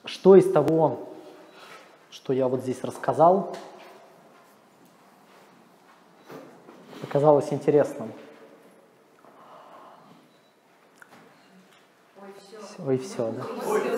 что из того, что я вот здесь рассказал, показалось интересным? Ой, все, да?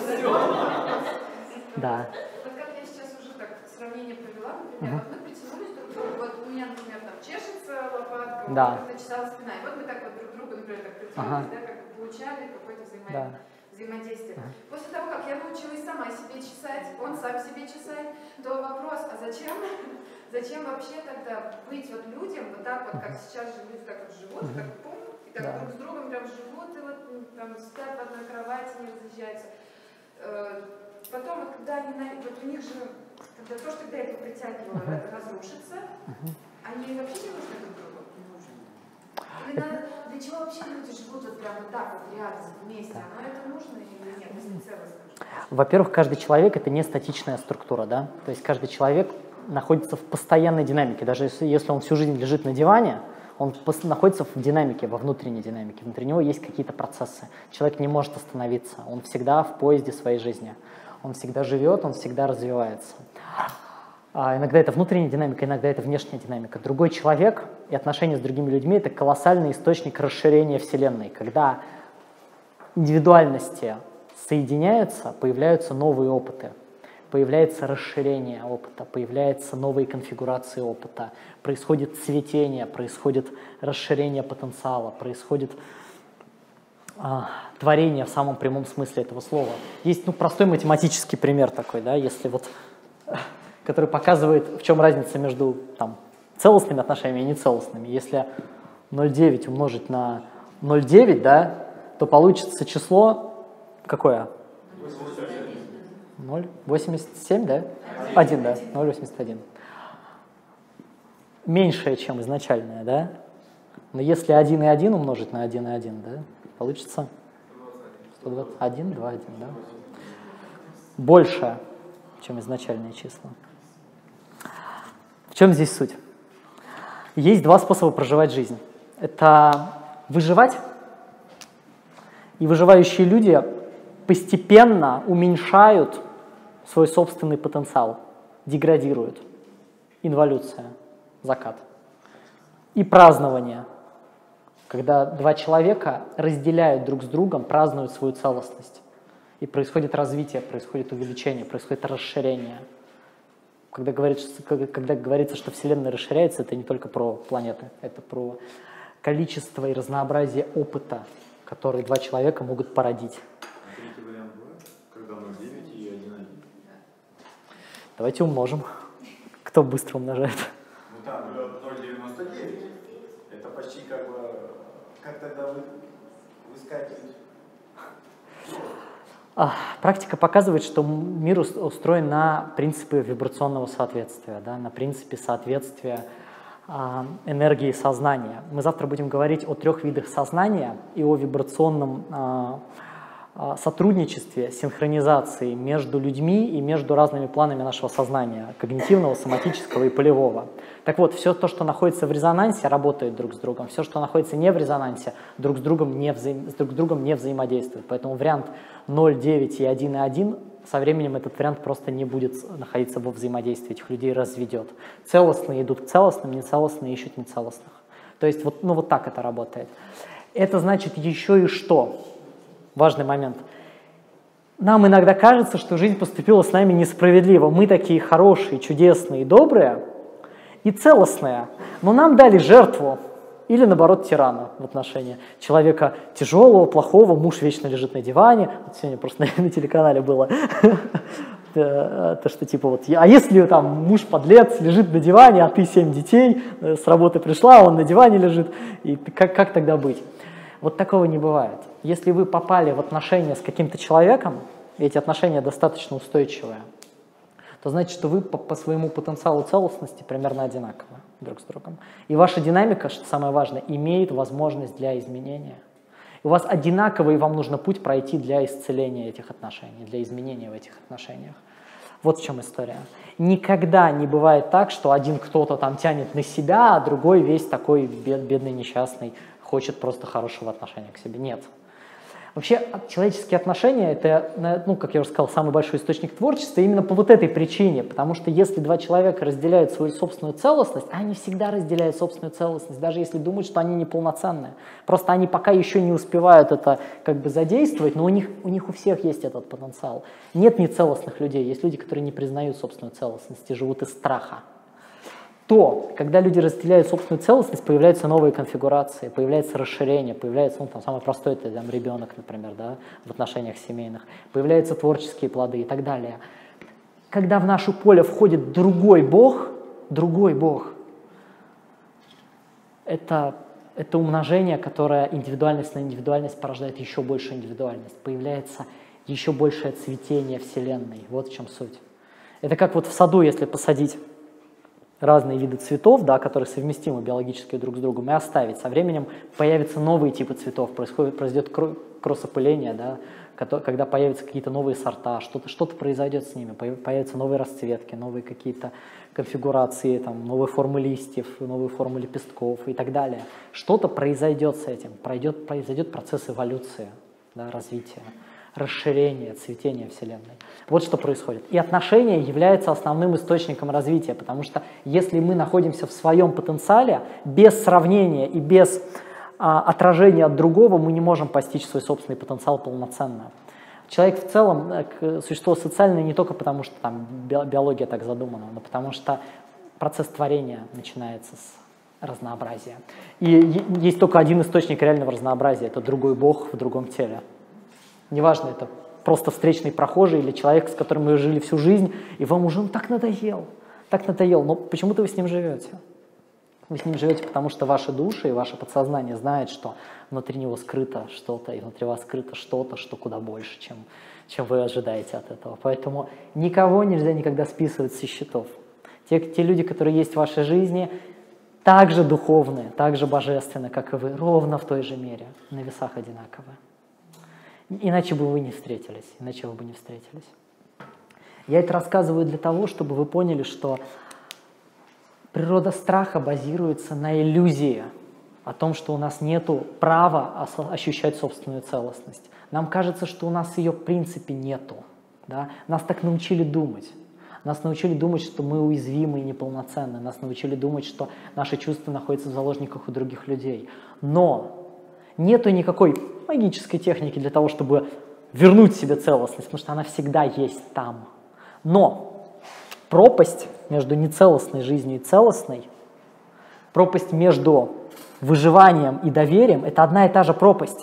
Да. Вот как я сейчас уже так сравнение провела, например, вот мы притянулись друг к другу, вот у меня, например, там чешется лопатка, Да. как-то чесала спина, и вот мы так вот друг к другу, например, так притянулись, да, как бы получали какое-то взаимодействие. После того, как я научилась сама себе чесать, он сам себе чесать, то вопрос, а зачем вообще тогда быть вот людям, вот так вот, как сейчас же люди так вот живут, так пум, и так друг с другом прям живут, и вот там спят в одной кровати, не разъезжаются. Потом, вот, когда они, вот у них же, когда то, что я их притягивала, это разрушится, они вообще не нужны друг другу? Не нужны. Или надо, для чего вообще люди живут вот прям вот так вот рядом, вместе? Оно это нужно или нет, если целостно? Во-первых, каждый человек — это не статичная структура, да? То есть каждый человек находится в постоянной динамике. Даже если он всю жизнь лежит на диване, он находится в динамике, во внутренней динамике. Внутри него есть какие-то процессы. Человек не может остановиться. Он всегда в поезде своей жизни. Он всегда живет, он всегда развивается. Иногда это внутренняя динамика, иногда это внешняя динамика. Другой человек и отношения с другими людьми — это колоссальный источник расширения Вселенной. Когда индивидуальности соединяются, появляются новые опыты. Появляется расширение опыта, появляются новые конфигурации опыта, происходит цветение, происходит расширение потенциала, происходит творение в самом прямом смысле этого слова. Есть простой математический пример такой, да, если который показывает, в чем разница между целостными отношениями и нецелостными. Если 0,9 умножить на 0,9, да, то получится число какое? 0,87, да? 1, да, 0,81. Меньшее, чем изначальное, да? Но если 1 и 1 умножить на 1 и 1, да, получится 121, 2,1, да? Больше, чем изначальные числа. В чем здесь суть? Есть два способа проживать жизнь. Это выживать, и выживающие люди постепенно уменьшают свой собственный потенциал, деградируют. Инволюция, закат. И празднование, когда два человека разделяют друг с другом, празднуют свою целостность. И происходит развитие, происходит увеличение, происходит расширение. Когда говорится, что Вселенная расширяется, это не только про планеты, это про количество и разнообразие опыта, которые два человека могут породить. Третий вариант бывает, когда 0,9 и 1,1. Давайте умножим. Кто быстро умножает? Ну там 0,99. Это почти как тогда выскакивать. Практика показывает, что мир устроен на принципе вибрационного соответствия, да, на принципе соответствия энергии сознания. Мы завтра будем говорить о 3 видах сознания и о вибрационном сотрудничестве, синхронизации между людьми и между разными планами нашего сознания, когнитивного, соматического и полевого. Так вот, все то, что находится в резонансе, работает друг с другом. Все, что находится не в резонансе, друг с другом не взаимодействует. Поэтому вариант 0,9 и 1,1 со временем этот вариант просто не будет находиться во взаимодействии, этих людей разведет. Целостные идут к целостным, нецелостные ищут нецелостных. То есть вот так это работает. Это значит еще и что? Важный момент. Нам иногда кажется, что жизнь поступила с нами несправедливо. Мы такие хорошие, чудесные, добрые и целостные, но нам дали жертву или, наоборот, тирана в отношении человека тяжелого, плохого, муж вечно лежит на диване. Вот сегодня просто на телеканале было, то, что типа а если там муж подлец, лежит на диване, а ты 7 детей, с работы пришла, а он на диване лежит, и как тогда быть? Вот такого не бывает. Если вы попали в отношения с каким-то человеком, и эти отношения достаточно устойчивые, то значит, что вы по своему потенциалу целостности примерно одинаковы друг с другом. И ваша динамика, что самое важное, имеет возможность для изменения. И у вас одинаковый, и вам нужно путь пройти для исцеления этих отношений, для изменения в этих отношениях. Вот в чем история. Никогда не бывает так, что один кто-то там тянет на себя, а другой весь такой бедный, несчастный, хочет просто хорошего отношения к себе. Нет. Вообще человеческие отношения — это, ну, как я уже сказал, самый большой источник творчества именно по вот этой причине, потому что если два человека разделяют свою собственную целостность, они всегда разделяют собственную целостность, даже если думают, что они неполноценные. Просто они пока еще не успевают это как бы задействовать, но у них у всех есть этот потенциал. Нет нецелостных людей, есть люди, которые не признают собственную целостность и живут из страха. То, когда люди разделяют собственную целостность, появляются новые конфигурации, появляется расширение, появляется, ну, там, самый простой, это там, ребенок, например, да, в отношениях семейных, появляются творческие плоды и так далее. Когда в наше поле входит другой Бог, это умножение, которое индивидуальность на индивидуальность порождает еще большую индивидуальность, появляется еще большее цветение Вселенной. Вот в чем суть. Это как вот в саду, если посадить разные виды цветов, да, которые совместимы биологически друг с другом, и оставить. Со временем появятся новые типы цветов, произойдет кроссопыление, да, когда появятся какие-то новые сорта, что-то произойдет с ними, появятся новые расцветки, новые какие-то конфигурации, там, новые формы листьев, новые формы лепестков и так далее. Что-то произойдет с этим, произойдет процесс эволюции, да, развития, расширения, цветения Вселенной. Вот что происходит. И отношения являются основным источником развития, потому что если мы находимся в своем потенциале, без сравнения и без отражения от другого, мы не можем постичь свой собственный потенциал полноценно. Человек в целом существо социальное не только потому, что там биология так задумана, но потому что процесс творения начинается с разнообразия. И есть только один источник реального разнообразия – это другой Бог в другом теле. Неважно, это просто встречный прохожий или человек, с которым вы жили всю жизнь, и вам уже так надоел, но почему-то вы с ним живете. Вы с ним живете, потому что ваши души и ваше подсознание знают, что внутри него скрыто что-то, и внутри вас скрыто что-то, что куда больше, чем вы ожидаете от этого. Поэтому никого нельзя никогда списывать со счетов. Те люди, которые есть в вашей жизни, так же духовны, так же божественны, как и вы, ровно в той же мере, на весах одинаковы. Иначе бы вы не встретились, Я это рассказываю для того, чтобы вы поняли, что природа страха базируется на иллюзии о том, что у нас нет права ощущать собственную целостность. Нам кажется, что у нас ее в принципе нету. Да? Нас так научили думать. Нас научили думать, что мы уязвимы и неполноценны. Нас научили думать, что наши чувства находятся в заложниках у других людей. Но нету никакой магической техники для того, чтобы вернуть себе целостность, потому что она всегда есть там. Но пропасть между нецелостной жизнью и целостной, пропасть между выживанием и доверием – это одна и та же пропасть.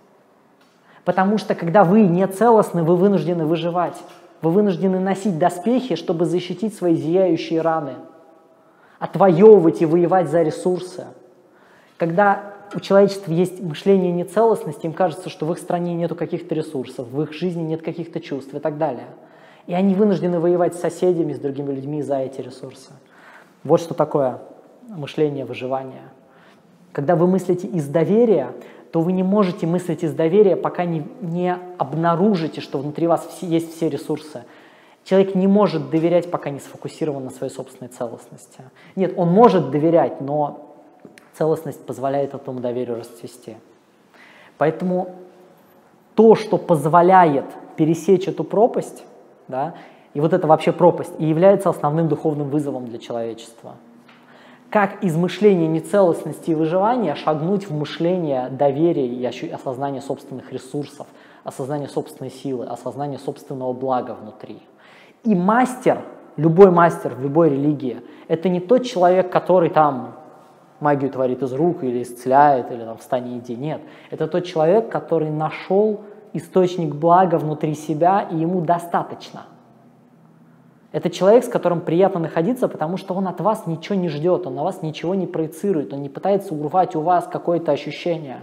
Потому что когда вы нецелостны, вы вынуждены выживать. Вы вынуждены носить доспехи, чтобы защитить свои зияющие раны, отвоевывать и воевать за ресурсы. Когда у человечества есть мышление нецелостности, им кажется, что в их стране нет каких-то ресурсов, в их жизни нет каких-то чувств и так далее. И они вынуждены воевать с соседями, с другими людьми за эти ресурсы. Вот что такое мышление выживания. Когда вы мыслите из доверия, то вы не можете мыслить из доверия, пока не обнаружите, что внутри вас есть все ресурсы. Человек не может доверять, пока не сфокусирован на своей собственной целостности. Нет, он может доверять, но целостность позволяет этому доверию расцвести. Поэтому то, что позволяет пересечь эту пропасть, да, и вот это вообще пропасть, и является основным духовным вызовом для человечества. Как из мышления нецелостности и выживания шагнуть в мышление доверия и осознание собственных ресурсов, осознание собственной силы, осознание собственного блага внутри. И мастер, любой мастер в любой религии, это не тот человек, который там магию творит из рук или исцеляет, или там встань и иди. Нет, это тот человек, который нашел источник блага внутри себя, и ему достаточно. Это человек, с которым приятно находиться, потому что он от вас ничего не ждет, он на вас ничего не проецирует, он не пытается урвать у вас какое-то ощущение.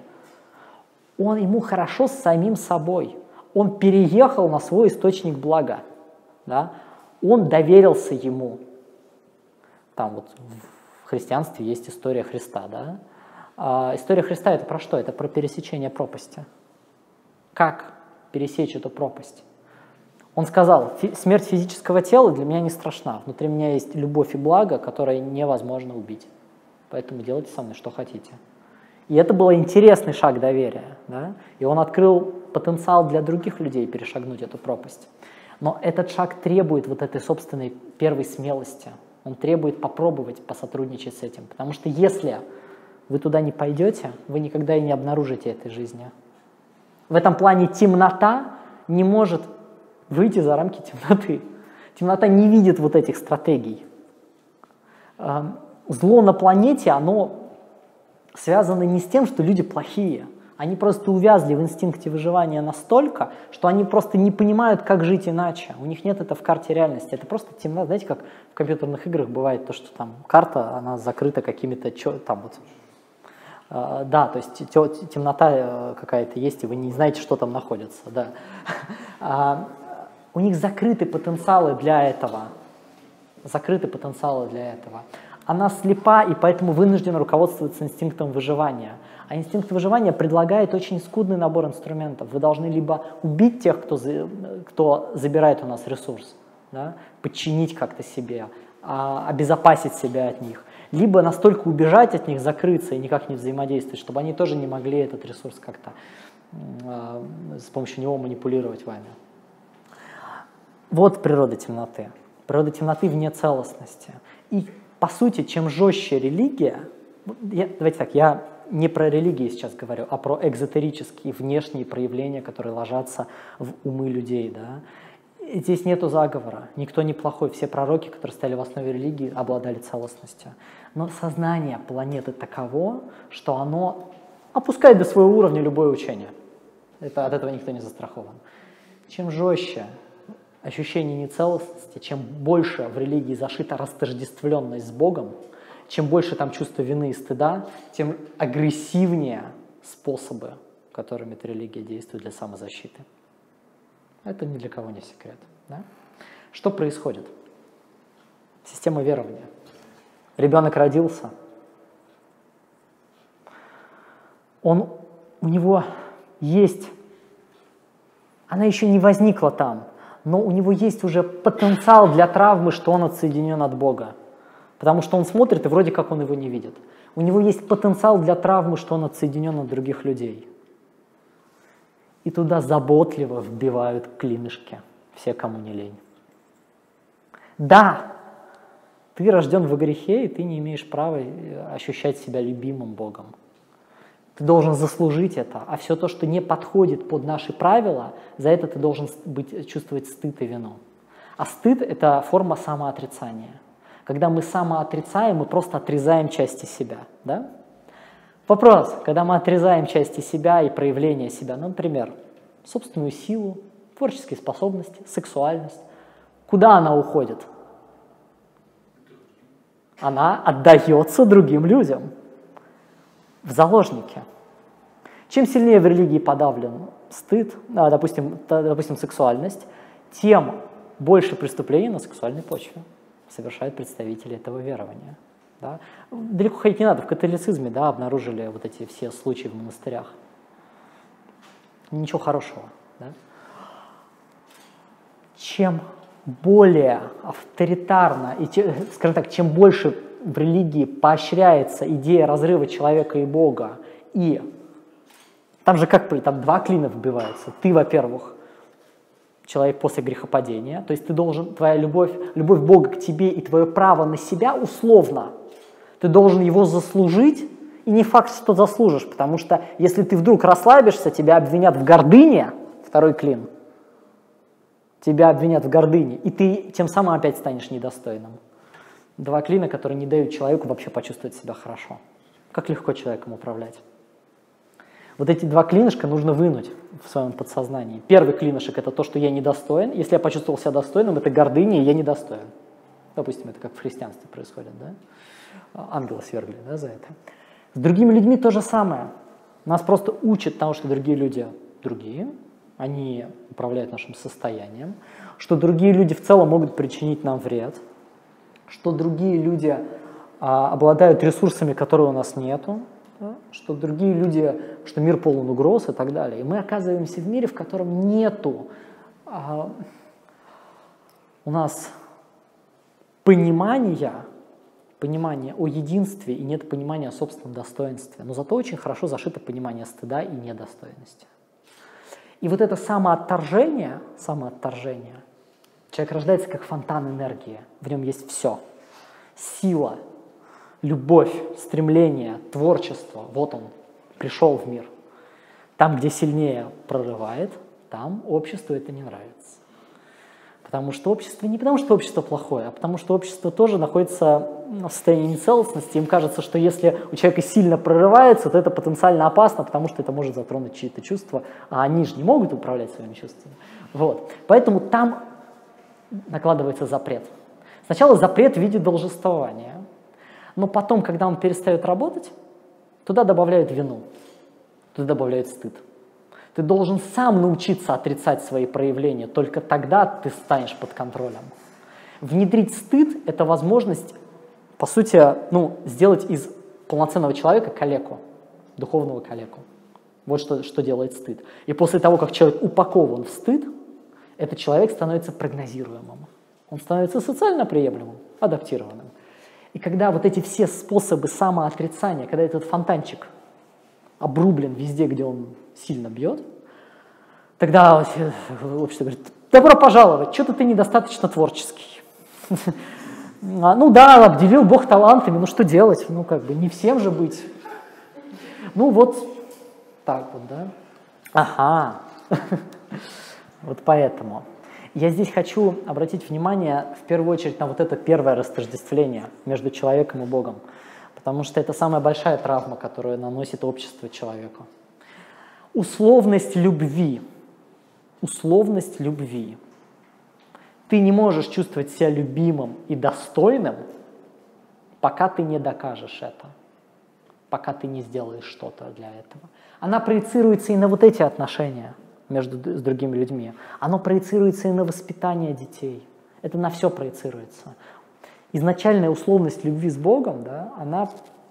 Ему хорошо с самим собой. Он переехал на свой источник блага. Да? Он доверился ему. Там вот в христианстве есть история Христа. Да? История Христа — это про что? Это про пересечение пропасти. Как пересечь эту пропасть? Он сказал: смерть физического тела для меня не страшна. Внутри меня есть любовь и благо, которое невозможно убить. Поэтому делайте со мной, что хотите. И это был интересный шаг доверия. Да? И он открыл потенциал для других людей перешагнуть эту пропасть. Но этот шаг требует вот этой собственной первой смелости. Он требует попробовать посотрудничать с этим. Потому что если вы туда не пойдете, вы никогда и не обнаружите этой жизни. В этом плане темнота не может выйти за рамки темноты. Темнота не видит вот этих стратегий. Зло на планете, оно связано не с тем, что люди плохие. Они просто увязли в инстинкте выживания настолько, что они просто не понимают, как жить иначе. У них нет это в карте реальности. Это просто темнота. Знаете, как в компьютерных играх бывает то, что там карта, она закрыта какими-то там вот. Да, то есть темнота какая-то есть, и вы не знаете, что там находится. Да. У них закрыты потенциалы для этого. Закрыты потенциалы для этого. Она слепа и поэтому вынуждена руководствоваться инстинктом выживания. А инстинкт выживания предлагает очень скудный набор инструментов. Вы должны либо убить тех, кто забирает у нас ресурс, да, подчинить как-то себе, обезопасить себя от них, либо настолько убежать от них, закрыться и никак не взаимодействовать, чтобы они тоже не могли этот ресурс как-то с помощью него манипулировать вами. Вот природа темноты. Природа темноты вне целостности. И, по сути, чем жестче религия, давайте так, я не про религию сейчас говорю, а про экзотерические внешние проявления, которые ложатся в умы людей. Да? Здесь нету заговора, никто не плохой, все пророки, которые стояли в основе религии, обладали целостностью. Но сознание планеты таково, что оно опускает до своего уровня любое учение. От этого никто не застрахован. Чем жестче ощущение нецелостности, чем больше в религии зашита растождествленность с Богом, чем больше там чувства вины и стыда, тем агрессивнее способы, которыми эта религия действует для самозащиты. Это ни для кого не секрет. Да? Что происходит? Система верования. Ребенок родился. У него есть, она еще не возникла там, но у него есть уже потенциал для травмы, что он отсоединен от Бога. Потому что он смотрит, и вроде как он его не видит. У него есть потенциал для травмы, что он отсоединен от других людей. И туда заботливо вбивают клинышки все, кому не лень. Да, ты рожден во грехе, и ты не имеешь права ощущать себя любимым Богом. Ты должен заслужить это, а все то, что не подходит под наши правила, за это ты должен чувствовать стыд и вину. А стыд – это форма самоотрицания. Когда мы самоотрицаем, мы просто отрезаем части себя. Да? Вопрос, когда мы отрезаем части себя и проявления себя, ну, например, собственную силу, творческие способности, сексуальность, куда она уходит? Она отдается другим людям, в заложники. Чем сильнее в религии подавлен стыд, допустим, сексуальность, тем больше преступлений на сексуальной почве совершают представители этого верования. Да? Далеко ходить не надо, в католицизме, да, обнаружили вот эти все случаи в монастырях. Ничего хорошего. Да? Чем более авторитарно, и, скажем так, чем больше в религии поощряется идея разрыва человека и Бога, и там же как там два клина вбиваются. Ты, во-первых, человек после грехопадения, то есть ты должен, твоя любовь Бога к тебе и твое право на себя условно, ты должен его заслужить, и не факт, что заслужишь, потому что если ты вдруг расслабишься, тебя обвинят в гордыне, второй клин, тебя обвинят в гордыне, и ты тем самым опять станешь недостойным. Два клина, которые не дают человеку вообще почувствовать себя хорошо. Как легко человеком управлять. Вот эти два клинышка нужно вынуть в своем подсознании. Первый клинышек – это то, что я недостоин. Если я почувствовал себя достойным, это гордыня, и я недостоин. Допустим, это как в христианстве происходит, да? Ангела свергли, да, за это. С другими людьми то же самое. Нас просто учат тому, что другие люди другие, они управляют нашим состоянием, что другие люди в целом могут причинить нам вред, что другие люди обладают ресурсами, которые у нас нету, да? Что другие люди, что мир полон угроз и так далее. И мы оказываемся в мире, в котором нету у нас понимания о единстве и нет понимания о собственном достоинстве. Но зато очень хорошо зашито понимание стыда и недостойности. И вот это самоотторжение, человек рождается как фонтан энергии, в нем есть все. Сила, любовь, стремление, творчество, вот он, пришел в мир. Там, где сильнее прорывает, там обществу это не нравится. Потому что общество, не потому что общество плохое, а потому что общество тоже находится в состоянии нецелостности. Им кажется, что если у человека сильно прорывается, то это потенциально опасно, потому что это может затронуть чьи-то чувства, а они же не могут управлять своими чувствами. Вот. Поэтому там накладывается запрет. Сначала запрет в виде должествования, но потом, когда он перестает работать, туда добавляют вину, туда добавляют стыд. Ты должен сам научиться отрицать свои проявления, только тогда ты станешь под контролем. Внедрить стыд – это возможность, по сути, сделать из полноценного человека калеку, духовного калеку. Вот что делает стыд. И после того, как человек упакован в стыд, этот человек становится прогнозируемым. Он становится социально приемлемым, адаптированным. И когда вот эти все способы самоотрицания, когда этот фонтанчик обрублен везде, где он сильно бьет, тогда общество говорит: добро пожаловать, что-то ты недостаточно творческий. Ну да, обделил Бог талантами, ну что делать? Ну как бы не всем же быть. Ну вот так вот, да. Ага. Вот поэтому. Я здесь хочу обратить внимание в первую очередь на вот это первое растождествление между человеком и Богом. Потому что это самая большая травма, которую наносит общество человеку. Условность любви. Условность любви. Ты не можешь чувствовать себя любимым и достойным, пока ты не докажешь это, пока ты не сделаешь что-то для этого. Она проецируется и на вот эти отношения с другими людьми. Оно проецируется и на воспитание детей. Это на все проецируется. Изначальная условность любви с Богом, да, она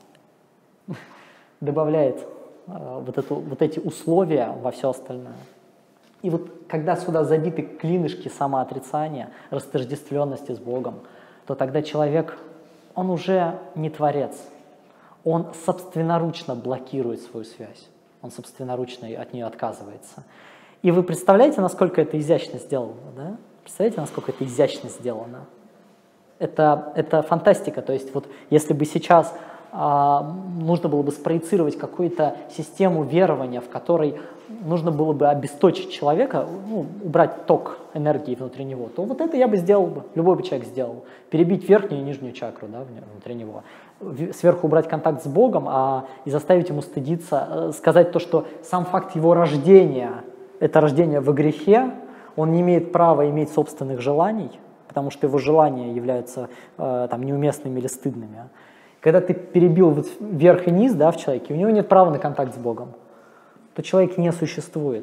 добавляет вот эти условия во все остальное. И вот когда сюда забиты клинышки самоотрицания, растождествленности с Богом, то тогда человек, он уже не творец. Он собственноручно блокирует свою связь. Он собственноручно от нее отказывается. И вы представляете, насколько это изящно сделано? Да? Представляете, насколько это изящно сделано? Это фантастика. То есть вот если бы сейчас нужно было бы спроецировать какую-то систему верования, в которой нужно было бы обесточить человека, убрать ток энергии внутри него, то вот это я бы сделал бы, любой бы человек сделал. Перебить верхнюю и нижнюю чакру, да, внутри него. Сверху убрать контакт с Богом и заставить ему стыдиться, сказать то, что сам факт его рождения, это рождение во грехе, он не имеет права иметь собственных желаний, потому что его желания являются неуместными или стыдными. Когда ты перебил вот верх и низ, да, в человеке, у него нет права на контакт с Богом, то человек не существует.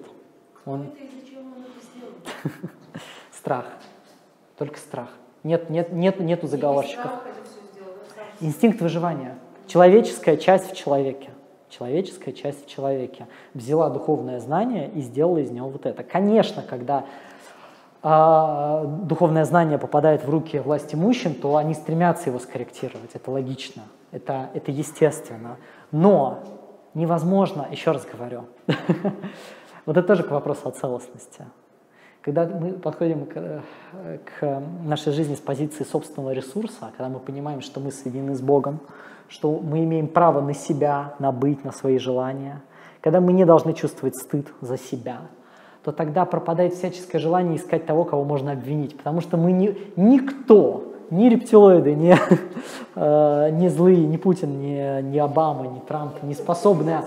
Страх. Только страх. Нету заговорщиков. Инстинкт выживания. Человеческая часть в человеке. Человеческая часть в человеке взяла духовное знание и сделала из него вот это. Конечно, когда духовное знание попадает в руки властимущим, то они стремятся его скорректировать. Это логично, это естественно. Но невозможно, еще раз говорю, вот это тоже к вопросу о целостности. Когда мы подходим к нашей жизни с позиции собственного ресурса, когда мы понимаем, что мы соединены с Богом, что мы имеем право на себя, на быть, на свои желания, когда мы не должны чувствовать стыд за себя, то тогда пропадает всяческое желание искать того, кого можно обвинить. Потому что мы никто, ни рептилоиды, ни злые, ни Путин, ни Обама, ни Трамп не способны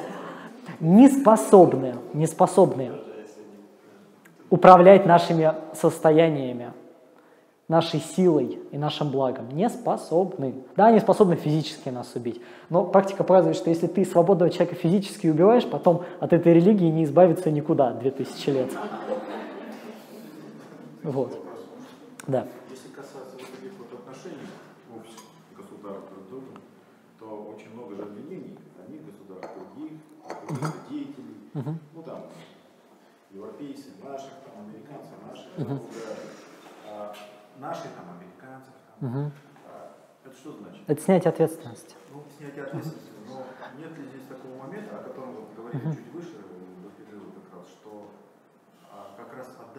управлять нашими состояниями, нашей силой и нашим благом. Не способны. Да, они способны физически нас убить. Но практика показывает, что если ты свободного человека физически убиваешь, потом от этой религии не избавиться никуда 2000 лет. Вот. Да. Если касаться вот таких вот отношений обществ, государств друг с другом, то очень много же обвинений одних государств, других, каких-то деятелей. Ну там, европейцы, наших, там, американцев, наших, наших, там, американцев. Это что значит? Это снятие ответственности. Ну, снятие ответственности. Но нет ли здесь такого момента, о котором вы говорили чуть выше, как раз, что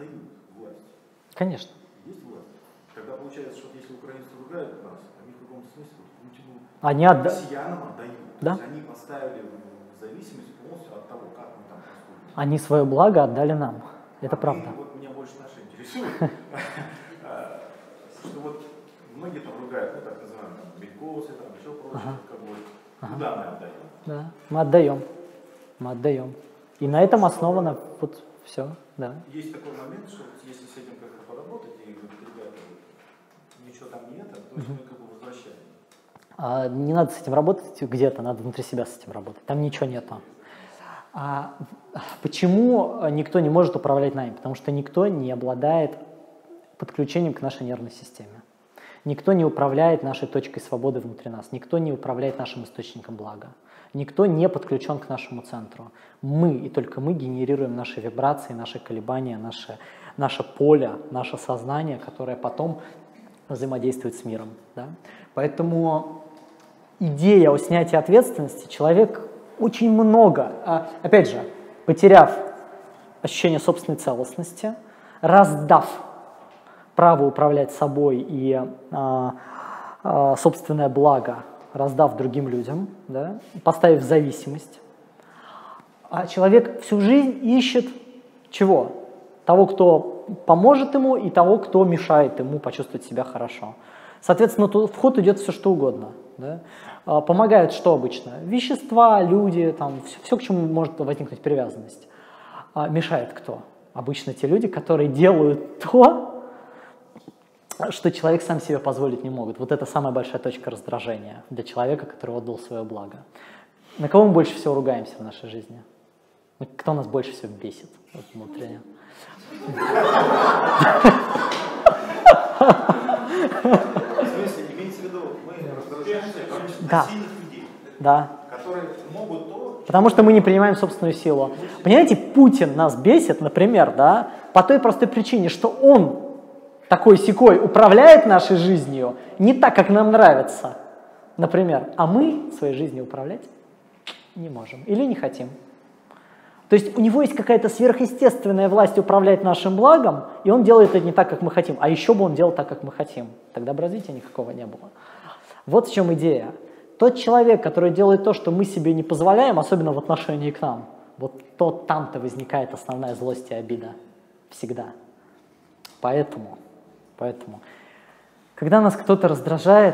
отдают власть. Конечно. Есть власть. Когда получается, что если украинцы ругают нас, они в каком-то смысле Путину, россиянам отдают. Да? То есть они поставили в зависимость полностью от того, как мы там поступим. Они свое благо отдали нам. Это правда. Вот меня больше наши интересует, что вот многие там ругают, ну так называемые, белькосы, там еще прочее, как бы, куда мы отдаем? Да, мы отдаем. Мы отдаем. И на этом основано вот все, да. Есть такой момент, что если с этим как-то поработать, и говорить, ребята, ничего там нет, то есть мы как бы возвращаем. Не надо с этим работать где-то, надо внутри себя с этим работать. Там ничего нету. Почему никто не может управлять нами? Потому что никто не обладает подключением к нашей нервной системе. Никто не управляет нашей точкой свободы внутри нас. Никто не управляет нашим источником блага. Никто не подключен к нашему центру. Мы и только мы генерируем наши вибрации, наши колебания, наше поле, наше сознание, которое потом взаимодействует с миром. Да? Поэтому идея о снятии ответственности человек очень много, опять же, потеряв ощущение собственной целостности, раздав право управлять собой и собственное благо, раздав другим людям, да, поставив зависимость. А человек всю жизнь ищет чего? Того, кто поможет ему, и того, кто мешает ему почувствовать себя хорошо. Соответственно, в ход идет все, что угодно. Да? Помогают что обычно? Вещества, люди, там, все, к чему может возникнуть привязанность. Мешает кто? Обычно те люди, которые делают то, что человек сам себе позволить не может. Вот это самая большая точка раздражения для человека, который отдал свое благо. На кого мы больше всего ругаемся в нашей жизни? Кто нас больше всего бесит вот, внутренне? В смысле, имеется в виду, мы раздражаемся от сильных людей, которые могут то... Потому что мы не принимаем собственную силу. Понимаете, Путин нас бесит, например, да, по той простой причине, что он такой-сякой управляет нашей жизнью не так, как нам нравится, например, а мы своей жизнью управлять не можем или не хотим. То есть у него есть какая-то сверхъестественная власть управлять нашим благом, и он делает это не так, как мы хотим, а еще бы он делал так, как мы хотим. Тогда бы развития никакого не было. Вот в чем идея. Тот человек, который делает то, что мы себе не позволяем, особенно в отношении к нам, вот то там-то возникает основная злость и обида. Всегда. Поэтому, когда нас кто-то раздражает,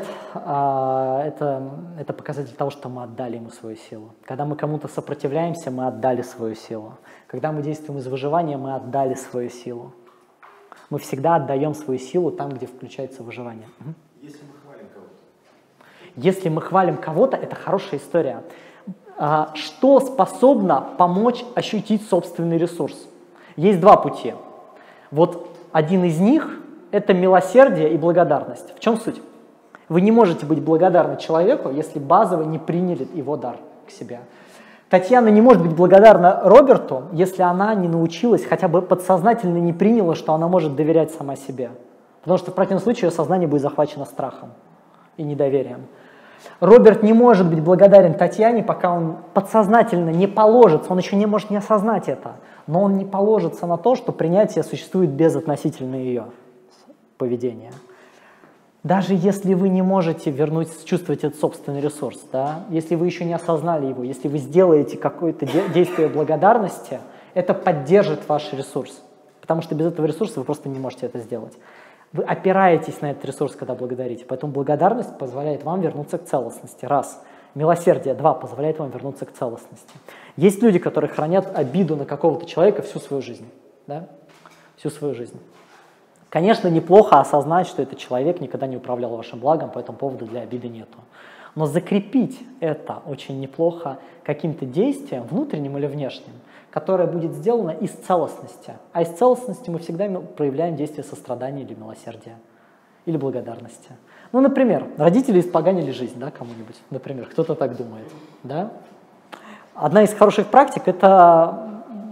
это показатель того, что мы отдали ему свою силу. Когда мы кому-то сопротивляемся, мы отдали свою силу. Когда мы действуем из выживания, мы отдали свою силу. Мы всегда отдаем свою силу там, где включается выживание. Если мы хвалим кого-то. Если мы хвалим кого-то, это хорошая история. Что способно помочь ощутить собственный ресурс? Есть два пути. Вот один из них – это милосердие и благодарность. В чем суть? Вы не можете быть благодарны человеку, если базово не приняли его дар к себе. Татьяна не может быть благодарна Роберту, если она не научилась, хотя бы подсознательно не приняла, что она может доверять сама себе. Потому что в противном случае ее сознание будет захвачено страхом и недоверием. Роберт не может быть благодарен Татьяне, пока он подсознательно не положится, он еще не может не осознать это, но он не положится на то, что принятие существует безотносительно ее поведения. Даже если вы не можете чувствовать этот собственный ресурс, да, если вы еще не осознали его, если вы сделаете какое-то действие благодарности, это поддержит ваш ресурс, потому что без этого ресурса вы просто не можете это сделать. Вы опираетесь на этот ресурс, когда благодарите, поэтому благодарность позволяет вам вернуться к целостности, раз. Милосердие, два, позволяет вам вернуться к целостности. Есть люди, которые хранят обиду на какого-то человека всю свою жизнь, да, всю свою жизнь. Конечно, неплохо осознать, что этот человек никогда не управлял вашим благом, поэтому повода для обиды нету. Но закрепить это очень неплохо каким-то действием, внутренним или внешним, которое будет сделано из целостности. А из целостности мы всегда проявляем действие сострадания или милосердия, или благодарности. Ну, например, родители испоганили жизнь, да, кому-нибудь, например, кто-то так думает, да. Одна из хороших практик – это,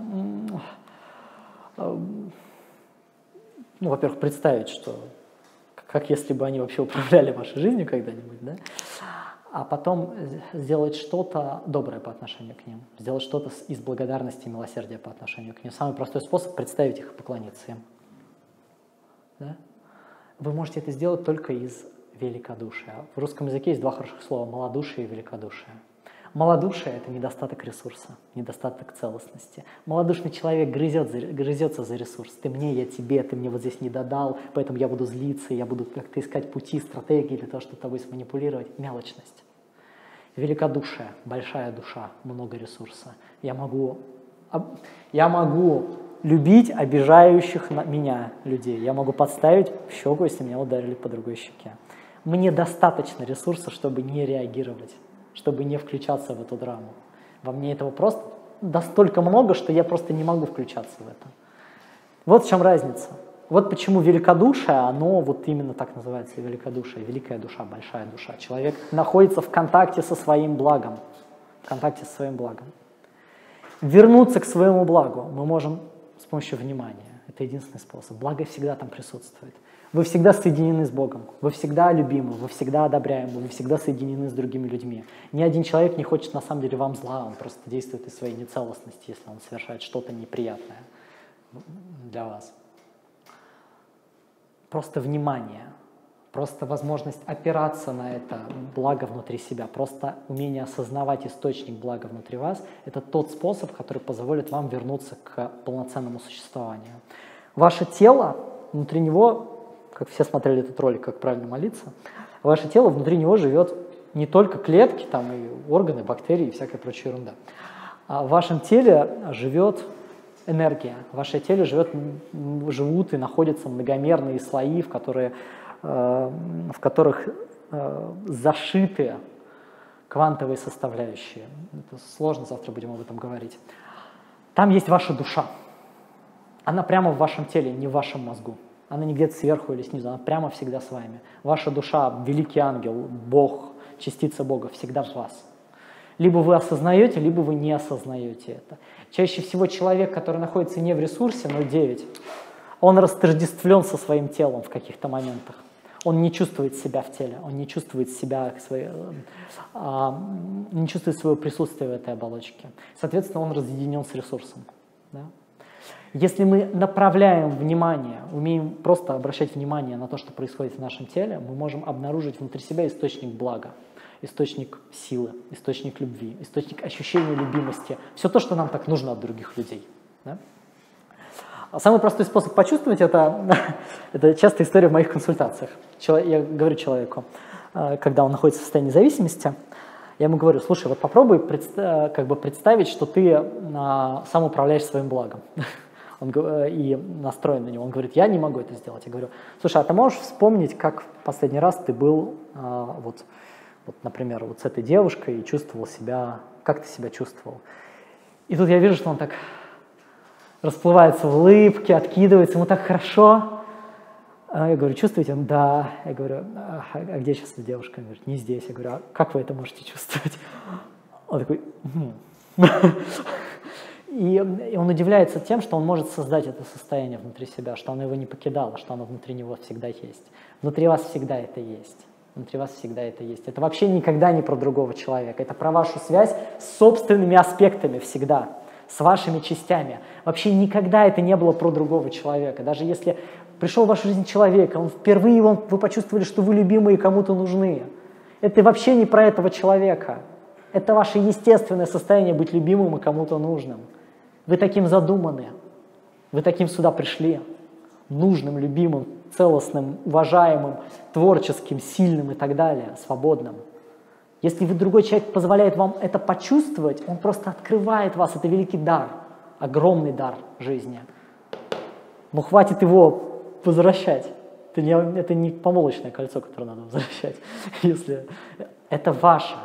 ну, во-первых, представить, что как если бы они вообще управляли вашей жизнью когда-нибудь, да? а потом сделать что-то доброе по отношению к ним, сделать что-то из благодарности и милосердия по отношению к ним. Самый простой способ — представить их и поклониться им. Да? Вы можете это сделать только из великодушия. В русском языке есть два хороших слова — малодушие и великодушие. Малодушие — это недостаток ресурса, недостаток целостности. Малодушный человек грызется за ресурс. Ты мне, я тебе, ты мне вот здесь не додал, поэтому я буду злиться, я буду как-то искать пути, стратегии для того, чтобы тобой сманипулировать. Мелочность. Великодушие, большая душа, много ресурса. Я могу любить обижающих меня людей. Я могу подставить щеку, если меня ударили по другой щеке. Мне достаточно ресурса, чтобы не реагировать, чтобы не включаться в эту драму. Во мне этого просто настолько много, что я просто не могу включаться в это. Вот в чем разница. Вот почему великодушие, оно вот именно так называется, великодушие, великая душа, большая душа. Человек находится в контакте со своим благом. В контакте со своим благом. Вернуться к своему благу мы можем с помощью внимания. Это единственный способ. Благо всегда там присутствует. Вы всегда соединены с Богом, вы всегда любимы, вы всегда одобряемы, вы всегда соединены с другими людьми. Ни один человек не хочет на самом деле вам зла, он просто действует из своей нецелостности, если он совершает что-то неприятное для вас. Просто внимание, просто возможность опираться на это благо внутри себя, просто умение осознавать источник блага внутри вас — это тот способ, который позволит вам вернуться к полноценному существованию. Ваше тело, внутри него, как все смотрели этот ролик «Как правильно молиться», ваше тело, внутри него живет не только клетки, там и органы, бактерии и всякая прочая ерунда. А в вашем теле живет энергия, в вашем теле живут и находятся многомерные слои, в которых зашиты квантовые составляющие. Это сложно, завтра будем об этом говорить. Там есть ваша душа. Она прямо в вашем теле, не в вашем мозгу. Она не где-то сверху или снизу, она прямо всегда с вами. Ваша душа, великий ангел, Бог, частица Бога всегда в вас. Либо вы осознаете, либо вы не осознаете это. Чаще всего человек, который находится не в ресурсе 0,9, он растождествлен со своим телом в каких-то моментах. Он не чувствует себя в теле, он не чувствует себя, не чувствует своего присутствия в этой оболочке. Соответственно, он разъединен с ресурсом. Да? Если мы направляем внимание, умеем просто обращать внимание на то, что происходит в нашем теле, мы можем обнаружить внутри себя источник блага, источник силы, источник любви, источник ощущения любимости. Все то, что нам так нужно от других людей. Да? А самый простой способ почувствовать это частая история в моих консультациях. Я говорю человеку, когда он находится в состоянии зависимости, я ему говорю: слушай, вот попробуй представить, что ты сам управляешь своим благом. И настроен на него. Он говорит: я не могу это сделать. Я говорю: слушай, а ты можешь вспомнить, как в последний раз ты был, например, вот с этой девушкой и чувствовал себя, как ты себя чувствовал? И тут я вижу, что он так расплывается в улыбке, откидывается, ему так хорошо. Я говорю: чувствуете? Он: да. Я говорю: а где сейчас эта девушка? Он говорит: не здесь. Я говорю: а как вы это можете чувствовать? Он такой: И он удивляется тем, что он может создать это состояние внутри себя, что оно его не покидало, что оно внутри него всегда есть. Внутри вас всегда это есть. Внутри вас всегда это есть. Это вообще никогда не про другого человека. Это про вашу связь с собственными аспектами всегда, с вашими частями. Вообще никогда это не было про другого человека. Даже если пришел в вашу жизнь человек, вы почувствовали, что вы любимы и кому-то нужны. Это вообще не про этого человека. Это ваше естественное состояние быть любимым и кому-то нужным. Вы таким задуманы, вы таким сюда пришли, нужным, любимым, целостным, уважаемым, творческим, сильным и так далее, свободным. Если другой человек позволяет вам это почувствовать, он просто открывает вас, это великий дар, огромный дар жизни. Но хватит его возвращать. Это не помолвочное кольцо, которое надо возвращать. Это ваше,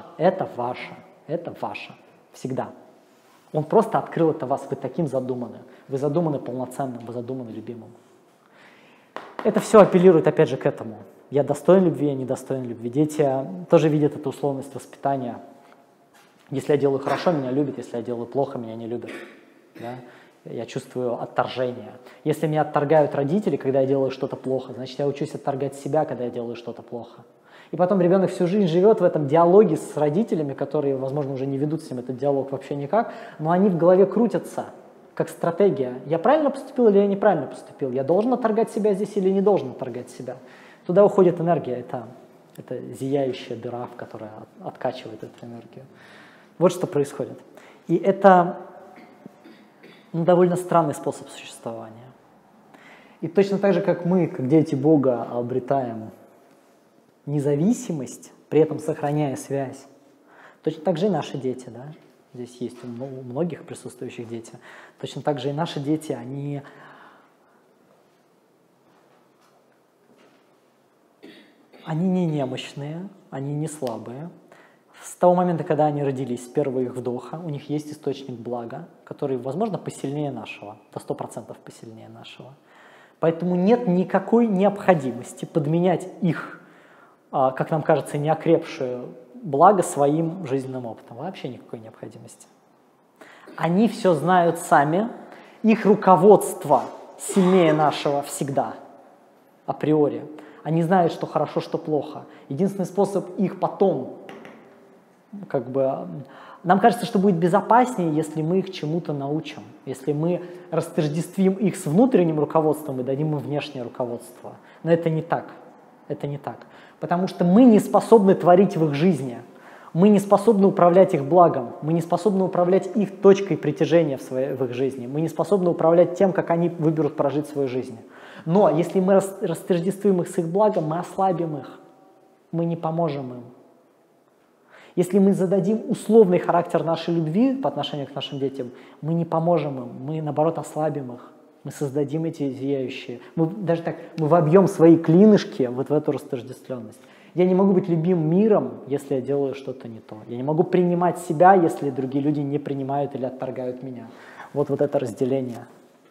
всегда. Он просто открыл это вас, вы таким задуманы. Вы задуманы полноценным, вы задуманы любимым. Это все апеллирует опять же к этому. Я достоин любви, я недостоин любви. Дети тоже видят эту условность воспитания. Если я делаю хорошо, меня любят, если я делаю плохо, меня не любят. Да? Я чувствую отторжение. Если меня отторгают родители, когда я делаю что-то плохо, значит, я учусь отторгать себя, когда я делаю что-то плохо. И потом ребенок всю жизнь живет в этом диалоге с родителями, которые, возможно, уже не ведут с ним этот диалог вообще никак, но они в голове крутятся, как стратегия. Я правильно поступил или я неправильно поступил? Я должен отторгать себя здесь или не должен отторгать себя? Туда уходит энергия, это зияющая дыра, которая откачивает эту энергию. Вот что происходит. И это довольно странный способ существования. И точно так же, как мы, как дети Бога, обретаем независимость, при этом сохраняя связь, точно так же и наши дети, да? Здесь есть у многих присутствующих дети. Точно так же и наши дети, они не немощные, они не слабые. С того момента, когда они родились, с первого их вдоха, у них есть источник блага, который, возможно, посильнее нашего, до 100% посильнее нашего. Поэтому нет никакой необходимости подменять их, как нам кажется, неокрепшее благо своим жизненным опытом. Вообще никакой необходимости. Они все знают сами, их руководство сильнее нашего всегда, априори. Они знают, что хорошо, что плохо. Единственный способ их потом, нам кажется, что будет безопаснее, если мы их чему-то научим, если мы растождествим их с внутренним руководством и дадим им внешнее руководство. Но это не так. Это не так. Потому что мы не способны творить в их жизни. Мы не способны управлять их благом. Мы не способны управлять их точкой притяжения в их жизни. Мы не способны управлять тем, как они выберут прожить свою жизнь. Но если мы растождествим их с их благом, мы ослабим их. Мы не поможем им. Если мы зададим условный характер нашей любви по отношению к нашим детям, мы не поможем им. Мы, наоборот, ослабим их. Мы создадим эти зияющие. Мы вобьем свои клинышки вот в эту растождествленность. Я не могу быть любим миром, если я делаю что-то не то. Я не могу принимать себя, если другие люди не принимают или отторгают меня. Вот это разделение.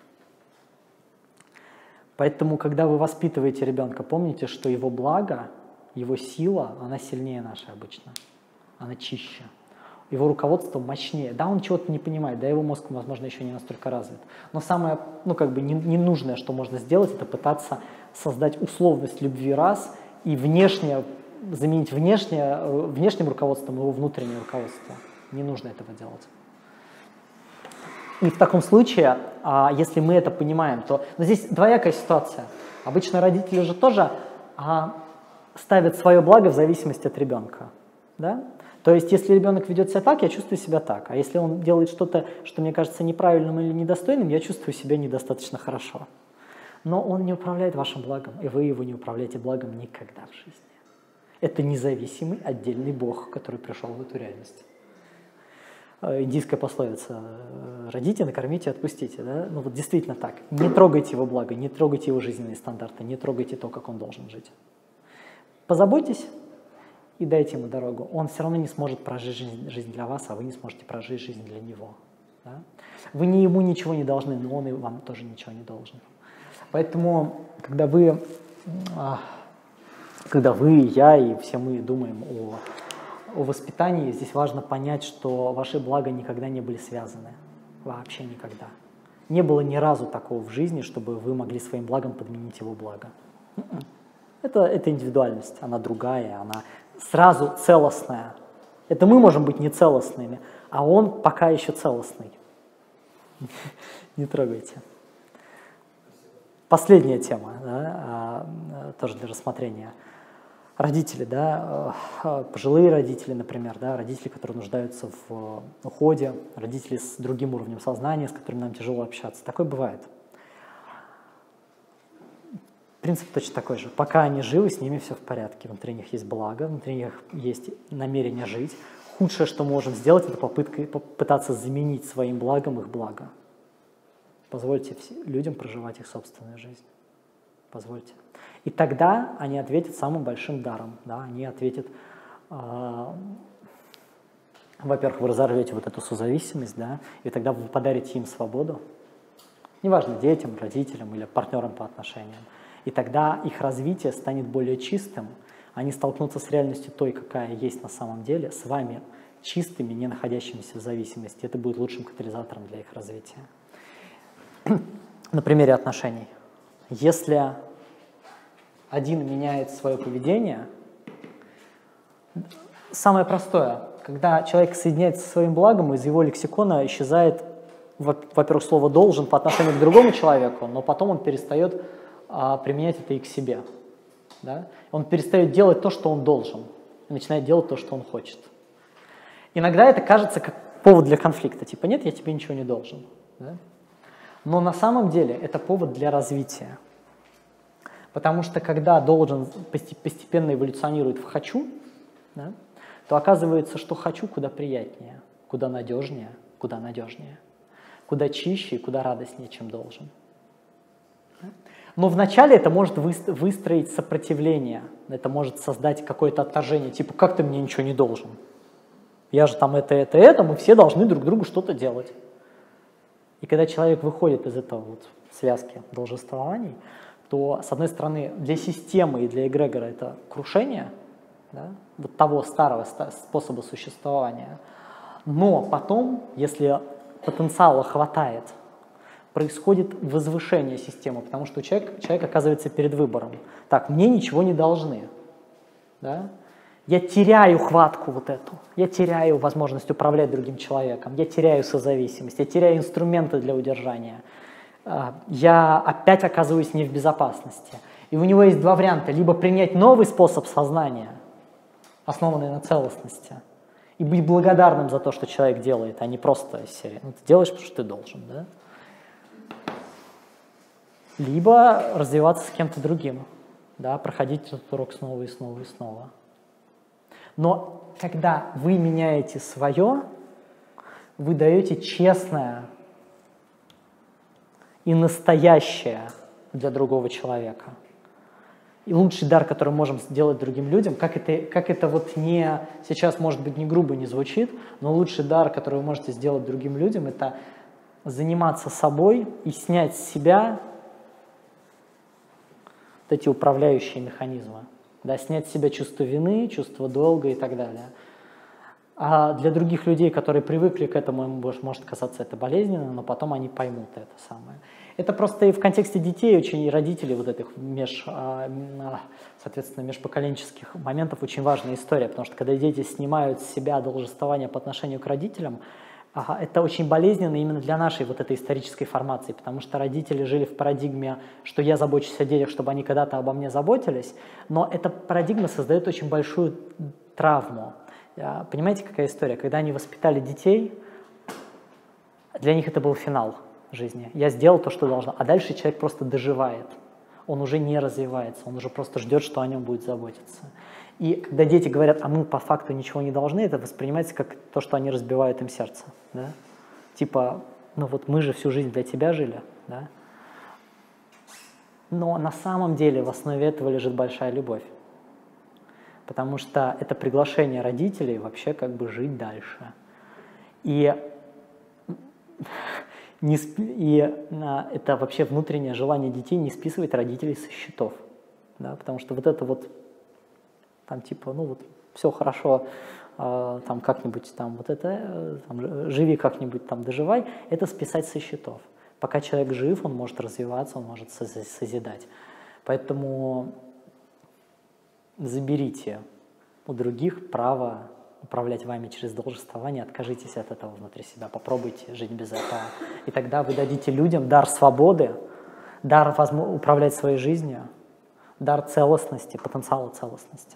Поэтому, когда вы воспитываете ребенка, помните, что его благо, его сила, она сильнее нашей обычно. Она чище. Его руководство мощнее. Да, он чего-то не понимает, да, его мозг, возможно, еще не настолько развит. Но самое, ненужное, что можно сделать, это пытаться создать условность любви раз и заменить внешним руководством его внутреннее руководство. Не нужно этого делать. И в таком случае, если мы это понимаем, то... Но здесь двоякая ситуация. Обычно родители же тоже ставят свое благо в зависимости от ребенка. Да? То есть, если ребенок ведет себя так, я чувствую себя так. А если он делает что-то, что мне кажется неправильным или недостойным, я чувствую себя недостаточно хорошо. Но он не управляет вашим благом, и вы его не управляете благом никогда в жизни. Это независимый отдельный Бог, который пришел в эту реальность. Индийская пословица «родите, накормите, отпустите». Да? Действительно так. Не трогайте его благо, не трогайте его жизненные стандарты, не трогайте то, как он должен жить. Позаботьтесь и дайте ему дорогу. Он все равно не сможет прожить жизнь для вас, а вы не сможете прожить жизнь для него. Да? Вы ему ничего не должны, но он и вам тоже ничего не должен. Поэтому, когда вы, я и все мы думаем о воспитании, здесь важно понять, что ваши блага никогда не были связаны. Вообще никогда. Не было ни разу такого в жизни, чтобы вы могли своим благом подменить его благо. Это индивидуальность, она другая, она сразу целостная. Это мы можем быть нецелостными, а он пока еще целостный. Не трогайте. Последняя тема, да, тоже для рассмотрения. Родители, да, пожилые родители, например, да, родители, которые нуждаются в уходе, родители с другим уровнем сознания, с которыми нам тяжело общаться. Такое бывает. Принцип точно такой же. Пока они живы, с ними все в порядке. Внутри них есть благо, внутри них есть намерение жить. Худшее, что мы можем сделать, это попытаться заменить своим благом их благо. Позвольте людям проживать их собственную жизнь. Позвольте. И тогда они ответят самым большим даром. Да? Они ответят, во-первых, вы разорвете вот эту созависимость, да? И тогда вы подарите им свободу. Неважно, детям, родителям или партнерам по отношениям. И тогда их развитие станет более чистым. Они столкнутся с реальностью той, какая есть на самом деле, с вами чистыми, не находящимися в зависимости. Это будет лучшим катализатором для их развития. на примере отношений. Если один меняет свое поведение, самое простое, когда человек соединяется со своим благом, из его лексикона исчезает, во-первых, слово «должен» по отношению к другому человеку, но потом он перестает применять это и к себе. Да? Он перестает делать то, что он должен, и начинает делать то, что он хочет. Иногда это кажется как повод для конфликта, типа «нет, я тебе ничего не должен». Да? Но на самом деле это повод для развития. Потому что когда должен постепенно эволюционирует в «хочу», да, то оказывается, что «хочу» куда приятнее, куда надежнее, куда чище и куда радостнее, чем должен. Но вначале это может выстроить сопротивление, это может создать какое-то отторжение, типа «как ты мне ничего не должен? Я же там это, мы все должны друг другу что-то делать». И когда человек выходит из этого вот связки должествований, то, с одной стороны, для системы и для эгрегора это крушение, да, вот того старого способа существования. Но потом, если потенциала хватает, происходит возвышение системы, потому что человек оказывается перед выбором. Так, мне ничего не должны. Да? Я теряю хватку вот эту, я теряю возможность управлять другим человеком, я теряю созависимость, я теряю инструменты для удержания. Я опять оказываюсь не в безопасности. И у него есть два варианта. Либо принять новый способ сознания, основанный на целостности, и быть благодарным за то, что человек делает, а не просто из серии. Ну, ты делаешь, потому что ты должен. Да? Либо развиваться с кем-то другим, да, проходить этот урок снова и снова и снова. Но когда вы меняете свое, вы даете честное и настоящее для другого человека. И лучший дар, который мы можем сделать другим людям, как это вот не, сейчас, может быть, не грубо не звучит, но лучший дар, который вы можете сделать другим людям, это заниматься собой и снять с себя вот эти управляющие механизмы. Да, снять с себя чувство вины, чувство долга и так далее. А для других людей, которые привыкли к этому, им может казаться это болезненно, но потом они поймут это самое. Это просто и в контексте детей, очень и родителей вот этих соответственно, межпоколенческих моментов очень важная история, потому что когда дети снимают с себя должествование по отношению к родителям, это очень болезненно именно для нашей вот этой исторической формации, потому что родители жили в парадигме, что я забочусь о детях, чтобы они когда-то обо мне заботились, но эта парадигма создает очень большую травму. Понимаете, какая история? Когда они воспитали детей, для них это был финал жизни. Я сделал то, что должен, а дальше человек просто доживает. Он уже не развивается, он уже просто ждет, что о нем будет заботиться. И когда дети говорят, а мы по факту ничего не должны, это воспринимается как то, что они разбивают им сердце. Да? Типа, ну вот мы же всю жизнь для тебя жили. Да? Но на самом деле в основе этого лежит большая любовь. Потому что это приглашение родителей вообще как бы жить дальше. И это вообще внутреннее желание детей не списывать родителей со счетов. Да? Потому что вот это вот там типа, ну вот все хорошо, там как-нибудь там вот это, там, живи как-нибудь там, доживай, это списать со счетов. Пока человек жив, он может развиваться, он может созидать. Поэтому заберите у других право управлять вами через должествование, откажитесь от этого внутри себя, попробуйте жить без этого. И тогда вы дадите людям дар свободы, дар управлять своей жизнью, дар целостности, потенциала целостности.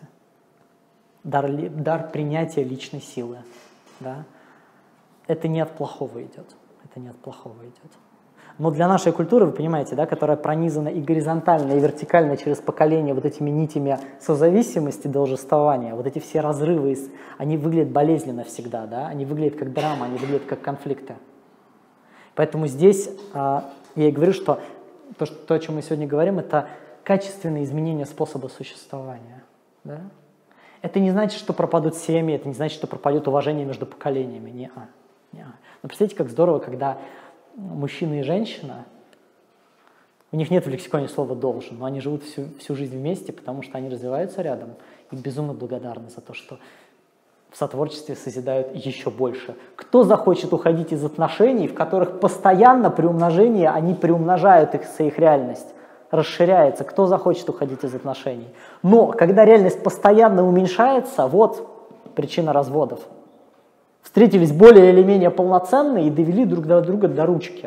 Дар принятия личной силы. Да? Это не от плохого идет. Это не от плохого идет. Но для нашей культуры, вы понимаете, да, которая пронизана и горизонтально, и вертикально через поколения вот этими нитями созависимости, должествования, вот эти все разрывы, они выглядят болезненно всегда, да? Они выглядят как драма, они выглядят как конфликты. Поэтому здесь я и говорю, что то, о чем мы сегодня говорим, это качественное изменение способа существования. Да? Это не значит, что пропадут семьи, это не значит, что пропадет уважение между поколениями. Не-а. Но представьте, как здорово, когда мужчина и женщина, у них нет в лексиконе слова «должен», но они живут всю жизнь вместе, потому что они развиваются рядом и безумно благодарны за то, что в сотворчестве созидают еще больше. Кто захочет уходить из отношений, в которых постоянно при умножении они приумножают их реальность, расширяется? Кто захочет уходить из отношений? Но когда реальность постоянно уменьшается, вот причина разводов. Встретились более или менее полноценные и довели друг друга до ручки.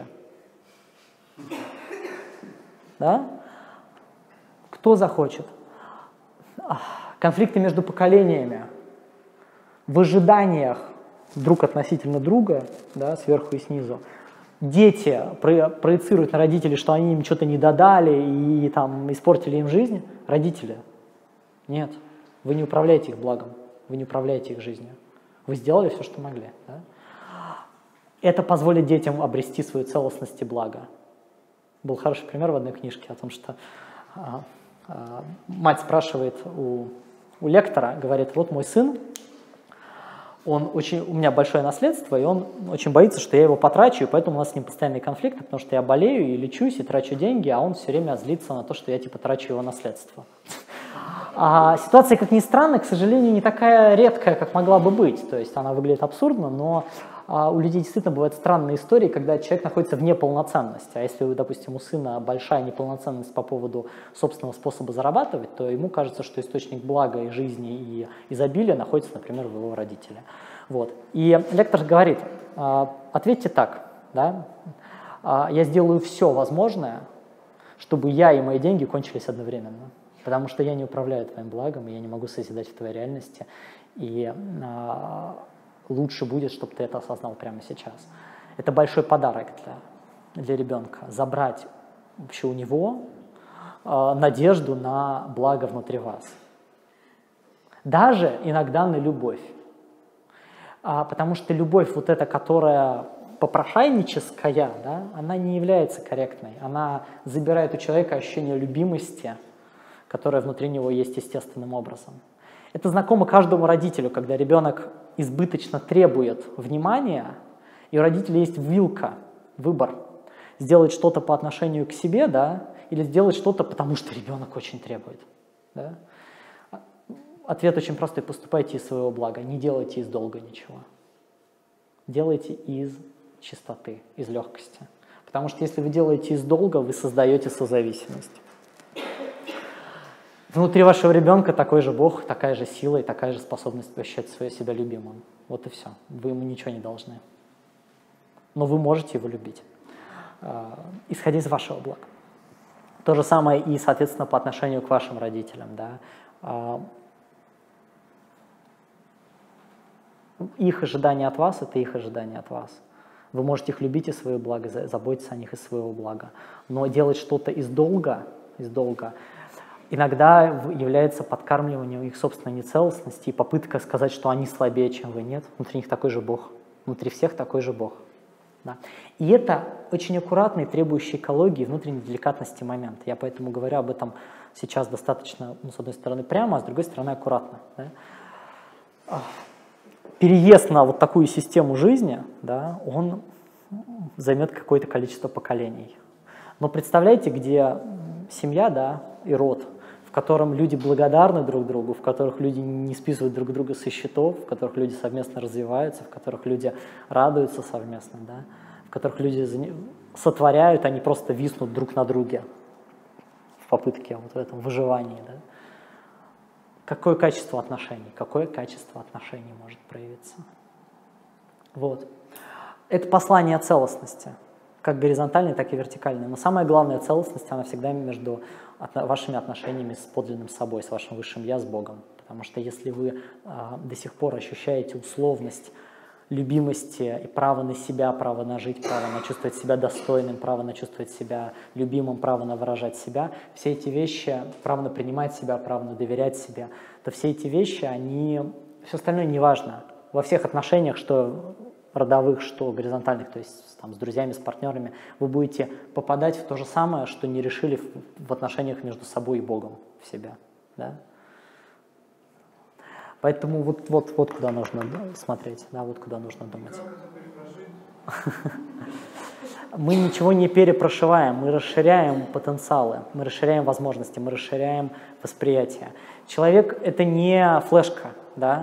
Да? Кто захочет? Конфликты между поколениями. В ожиданиях друг относительно друга, да, сверху и снизу, дети проецируют на родителей, что они им что-то не додали и там испортили им жизнь. Родители, нет, вы не управляете их благом, вы не управляете их жизнью. Вы сделали все, что могли. Да? Это позволит детям обрести свою целостность и благо. Был хороший пример в одной книжке о том, что мать спрашивает у лектора, говорит, вот мой сын, у меня большое наследство, и он очень боится, что я его потрачу, и поэтому у нас с ним постоянные конфликты, потому что я болею и лечусь, и трачу деньги, а он все время злится на то, что я типа трачу его наследство. А ситуация, как ни странно, к сожалению, не такая редкая, как могла бы быть. То есть она выглядит абсурдно, но у людей действительно бывают странные истории, когда человек находится в неполноценности. А если, допустим, у сына большая неполноценность по поводу собственного способа зарабатывать, то ему кажется, что источник блага и жизни и изобилия находится, например, в его родителе. Вот. И лектор говорит, ответьте так, да? Я сделаю все возможное, чтобы я и мои деньги кончились одновременно. Потому что я не управляю твоим благом, и я не могу созидать в твоей реальности. И лучше будет, чтобы ты это осознал прямо сейчас. Это большой подарок для ребенка. Забрать вообще у него надежду на благо внутри вас. Даже иногда на любовь. Потому что любовь вот эта, которая попрошайническая, да, она не является корректной. Она забирает у человека ощущение любимости, которое внутри него есть естественным образом. Это знакомо каждому родителю, когда ребенок избыточно требует внимания, и у родителей есть вилка, выбор. Сделать что-то по отношению к себе, да, или сделать что-то, потому что ребенок очень требует. Да? Ответ очень простой. Поступайте из своего блага, не делайте из долга ничего. Делайте из чистоты, из легкости. Потому что если вы делаете из долга, вы создаете созависимость. Внутри вашего ребенка такой же Бог, такая же сила и такая же способность ощущать себя любимым. Вот и все. Вы ему ничего не должны. Но вы можете его любить, исходя из вашего блага. То же самое и, соответственно, по отношению к вашим родителям. Да. Их ожидания от вас – это их ожидания от вас. Вы можете их любить из своего блага, заботиться о них из своего блага. Но делать что-то из долга иногда является подкармливанием их собственной нецелостности и попытка сказать, что они слабее, чем вы. Нет, внутри них такой же Бог, внутри всех такой же Бог. Да. И это очень аккуратный, требующий экологии и внутренней деликатности момент. Я поэтому говорю об этом сейчас достаточно, с одной стороны, прямо, а с другой стороны, аккуратно. Да. Переезд на вот такую систему жизни, да, он займет какое-то количество поколений. Но представляете, где семья, да, и род, в котором люди благодарны друг другу, в которых люди не списывают друг друга со счетов, в которых люди совместно развиваются, в которых люди радуются совместно, да, в которых люди сотворяют, они просто виснут друг на друге в попытке вот в этом выживании. Да. Какое качество отношений? Какое качество отношений может проявиться? Вот. Это послание целостности, как горизонтальной, так и вертикальной. Но самая главная целостность, она всегда между вашими отношениями с подлинным собой, с вашим высшим «я», с Богом. Потому что если вы до сих пор ощущаете условность любимости и право на себя, право на жить, право на чувствовать себя достойным, право на чувствовать себя любимым, право на выражать себя, все эти вещи, право на принимать себя, право на доверять себе, то все эти вещи, все остальное не важно. Во всех отношениях, что родовых, что горизонтальных, то есть там, с друзьями, с партнерами, вы будете попадать в то же самое, что не решили в отношениях между собой и Богом в себя. Да? Поэтому вот куда нужно смотреть, да, вот куда нужно думать. Мы ничего не перепрошиваем, мы расширяем потенциалы, мы расширяем возможности, мы расширяем восприятие. Человек — это не флешка, да?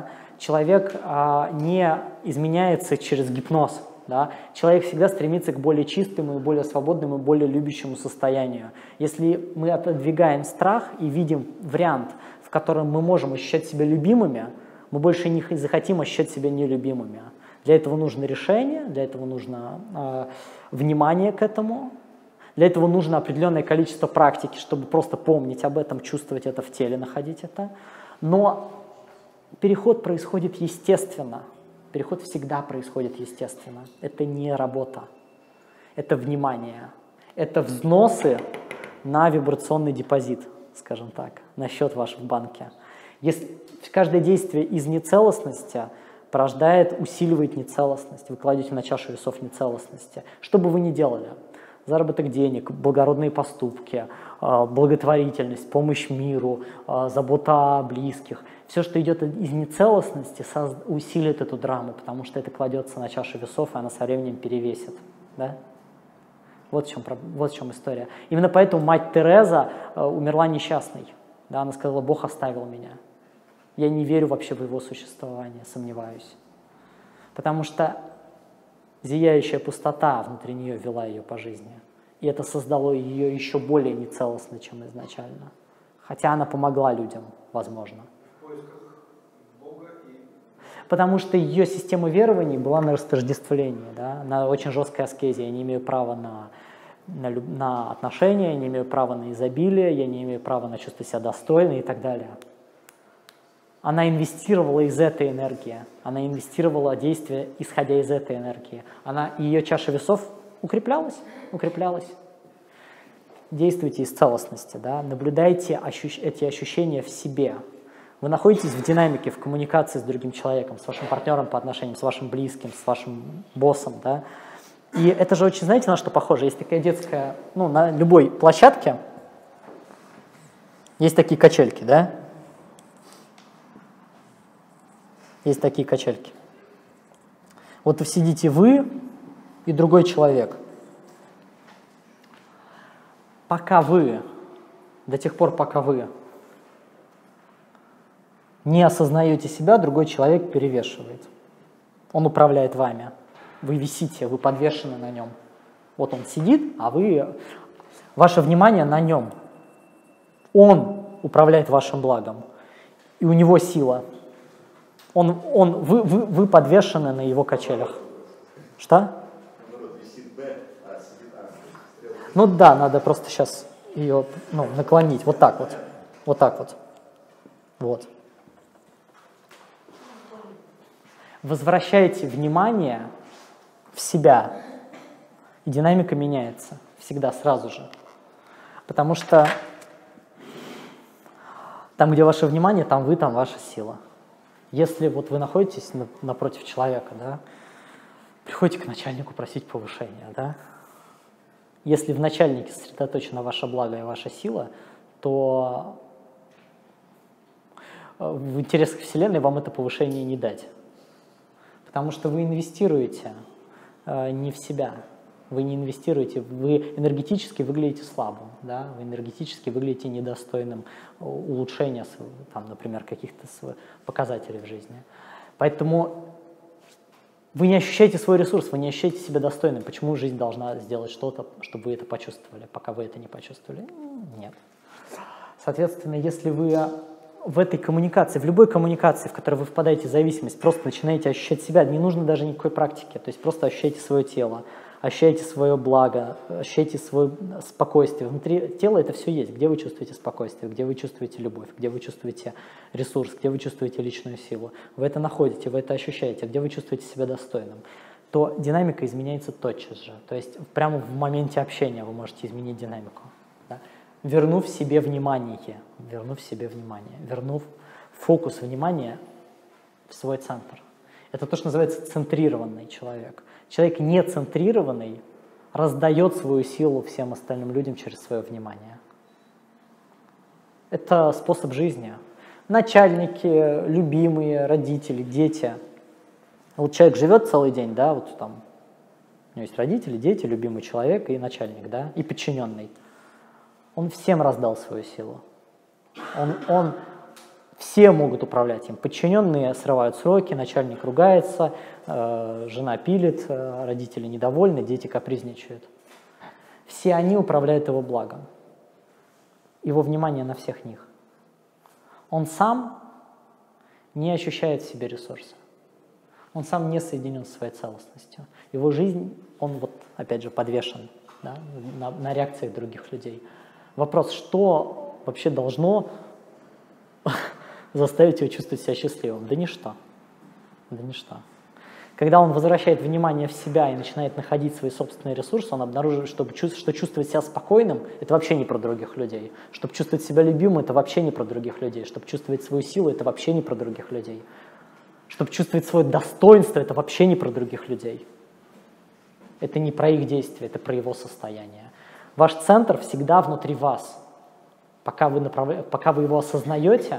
человек не изменяется через гипноз. Да? Человек всегда стремится к более чистому, более свободному, более любящему состоянию. Если мы отодвигаем страх и видим вариант, в котором мы можем ощущать себя любимыми, мы больше не захотим ощущать себя нелюбимыми. Для этого нужно решение, для этого нужно внимание к этому, для этого нужно определенное количество практики, чтобы просто помнить об этом, чувствовать это в теле, находить это. Но переход происходит естественно. Переход всегда происходит естественно. Это не работа, это внимание, это взносы на вибрационный депозит, скажем так, на счет ваш в банке. Если каждое действие из нецелостности порождает, усиливает нецелостность, вы кладете на чашу весов нецелостности. Что бы вы ни делали, заработок денег, благородные поступки, благотворительность, помощь миру, забота о близких, все, что идет из нецелостности, усилит эту драму, потому что это кладется на чашу весов, и она со временем перевесит. Да? Вот в чем история. Именно поэтому мать Тереза умерла несчастной. Да? Она сказала: Бог оставил меня. Я не верю вообще в его существование, сомневаюсь. Потому что зияющая пустота внутри нее вела ее по жизни. И это создало ее еще более нецелостной, чем изначально. Хотя она помогла людям, возможно. В поисках Бога и... Потому что ее система верований была на растождествлении, да? На очень жесткой аскезе. Я не имею права на отношения, я не имею права на изобилие, я не имею права на чувство себя достойной и так далее. Она инвестировала из этой энергии, она инвестировала действия, исходя из этой энергии. Ее чаша весов укреплялась. Действуйте из целостности, да? Наблюдайте эти ощущения в себе. Вы находитесь в динамике, в коммуникации с другим человеком, с вашим партнером по отношениям, с вашим близким, с вашим боссом. Да? И это же очень, знаете, на что похоже? Есть такая детская, на любой площадке есть такие качельки, да? Есть такие качельки. Вот сидите вы и другой человек. До тех пор, пока вы не осознаете себя, другой человек перевешивает. Он управляет вами. Вы висите, вы подвешены на нем. Вот он сидит, а ваше внимание на нем. Он управляет вашим благом. И у него сила. Вы подвешены на его качелях. Что? Да, надо просто сейчас ее наклонить. Вот так вот. Вот так вот. Вот. Возвращайте внимание в себя, и динамика меняется. Всегда, сразу же. Потому что там, где ваше внимание, там вы, там ваша сила. Если вы находитесь напротив человека, да, приходите к начальнику просить повышения, да. Если в начальнике сосредоточена ваше благо и ваша сила, то в интересах Вселенной вам это повышение не дать. Потому что вы инвестируете не в себя. Вы не инвестируете, вы энергетически выглядите слабым, да? Вы энергетически выглядите недостойным улучшения, например, каких-то показателей в жизни. Поэтому вы не ощущаете свой ресурс, вы не ощущаете себя достойным. Почему жизнь должна сделать что-то, чтобы вы это почувствовали, пока вы это не почувствовали? Нет. Соответственно, если вы в этой коммуникации, в любой коммуникации, в которой вы впадаете в зависимость, просто начинаете ощущать себя, не нужно даже никакой практики, то есть просто ощущайте свое тело, ощущайте свое благо, ощущайте свое спокойствие. Внутри тела это все есть, где вы чувствуете спокойствие, где вы чувствуете любовь, где вы чувствуете ресурс, где вы чувствуете личную силу. Вы это находите, вы это ощущаете, где вы чувствуете себя достойным, то динамика изменяется тотчас же. То есть прямо в моменте общения вы можете изменить динамику. Да? Вернув себе внимание, вернув фокус внимания в свой центр. Это то, что называется центрированный человек. Человек нецентрированный раздает свою силу всем остальным людям через свое внимание. Это способ жизни. Начальники, любимые, родители, дети. Вот человек живет целый день, да, вот там у него есть родители, дети, любимый человек и начальник, да, и подчиненный. Он всем раздал свою силу. Он Все могут управлять им. Подчиненные срывают сроки, начальник ругается, жена пилит, родители недовольны, дети капризничают. Все они управляют его благом. Его внимание на всех них. Он сам не ощущает в себе ресурса. Он сам не соединен со своей целостностью. Его жизнь, он вот, опять же, подвешен, да, на реакциях других людей. Вопрос, что вообще должно заставить его чувствовать себя счастливым? Да ничто. Да ничто. Когда он возвращает внимание в себя и начинает находить свои собственные ресурсы, он обнаруживает, что чувствовать себя спокойным – это вообще не про других людей. Чтобы чувствовать себя любимым – это вообще не про других людей. Чтобы чувствовать свою силу – это вообще не про других людей. Чтобы чувствовать свое достоинство – это вообще не про других людей. Это не про их действия, это про его состояние. Ваш центр всегда внутри вас. Пока вы его осознаете,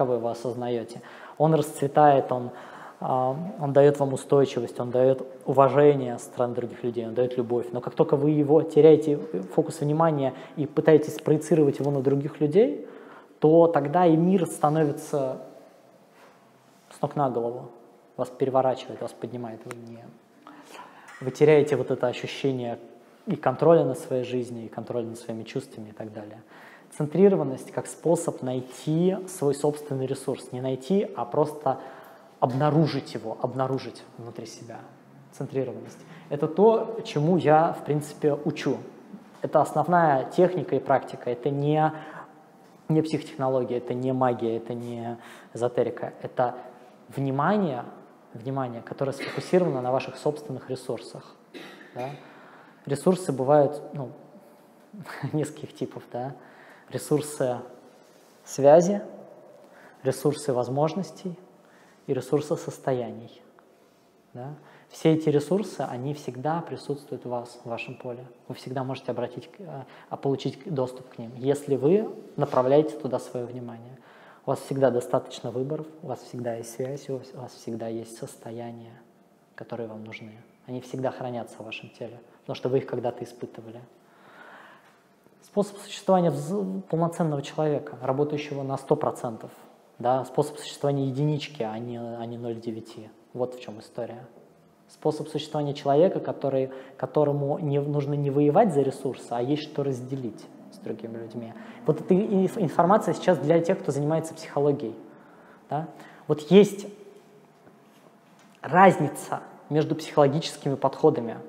он расцветает, он дает вам устойчивость, он дает уважение со стороны других людей, он дает любовь. Но как только вы его теряете фокус внимания и пытаетесь проецировать его на других людей, то тогда и мир становится с ног на голову. Вас переворачивает, вас поднимает. Вы теряете вот это ощущение и контроля над своей жизнью, и контроля над своими чувствами и так далее. Центрированность как способ найти свой собственный ресурс. Не найти, а просто обнаружить его, обнаружить внутри себя. Центрированность. Это то, чему я, в принципе, учу. Это основная техника и практика. Это не психотехнология, это не магия, это не эзотерика. Это внимание, которое сфокусировано на ваших собственных ресурсах. Да? Ресурсы бывают нескольких типов. Да? Ресурсы связи, ресурсы возможностей и ресурсы состояний. Да? Все эти ресурсы, они всегда присутствуют у вас, в вашем поле. Вы всегда можете получить доступ к ним, если вы направляете туда свое внимание. У вас всегда достаточно выборов, у вас всегда есть связь, у вас всегда есть состояния, которые вам нужны. Они всегда хранятся в вашем теле, потому что вы их когда-то испытывали. Способ существования полноценного человека, работающего на 100%. Да? Способ существования единички, а не 0,9. Вот в чем история. Способ существования человека, которому нужно не воевать за ресурсы, а есть что разделить с другими людьми. Вот эта информация сейчас для тех, кто занимается психологией. Да? Вот есть разница между психологическими подходами.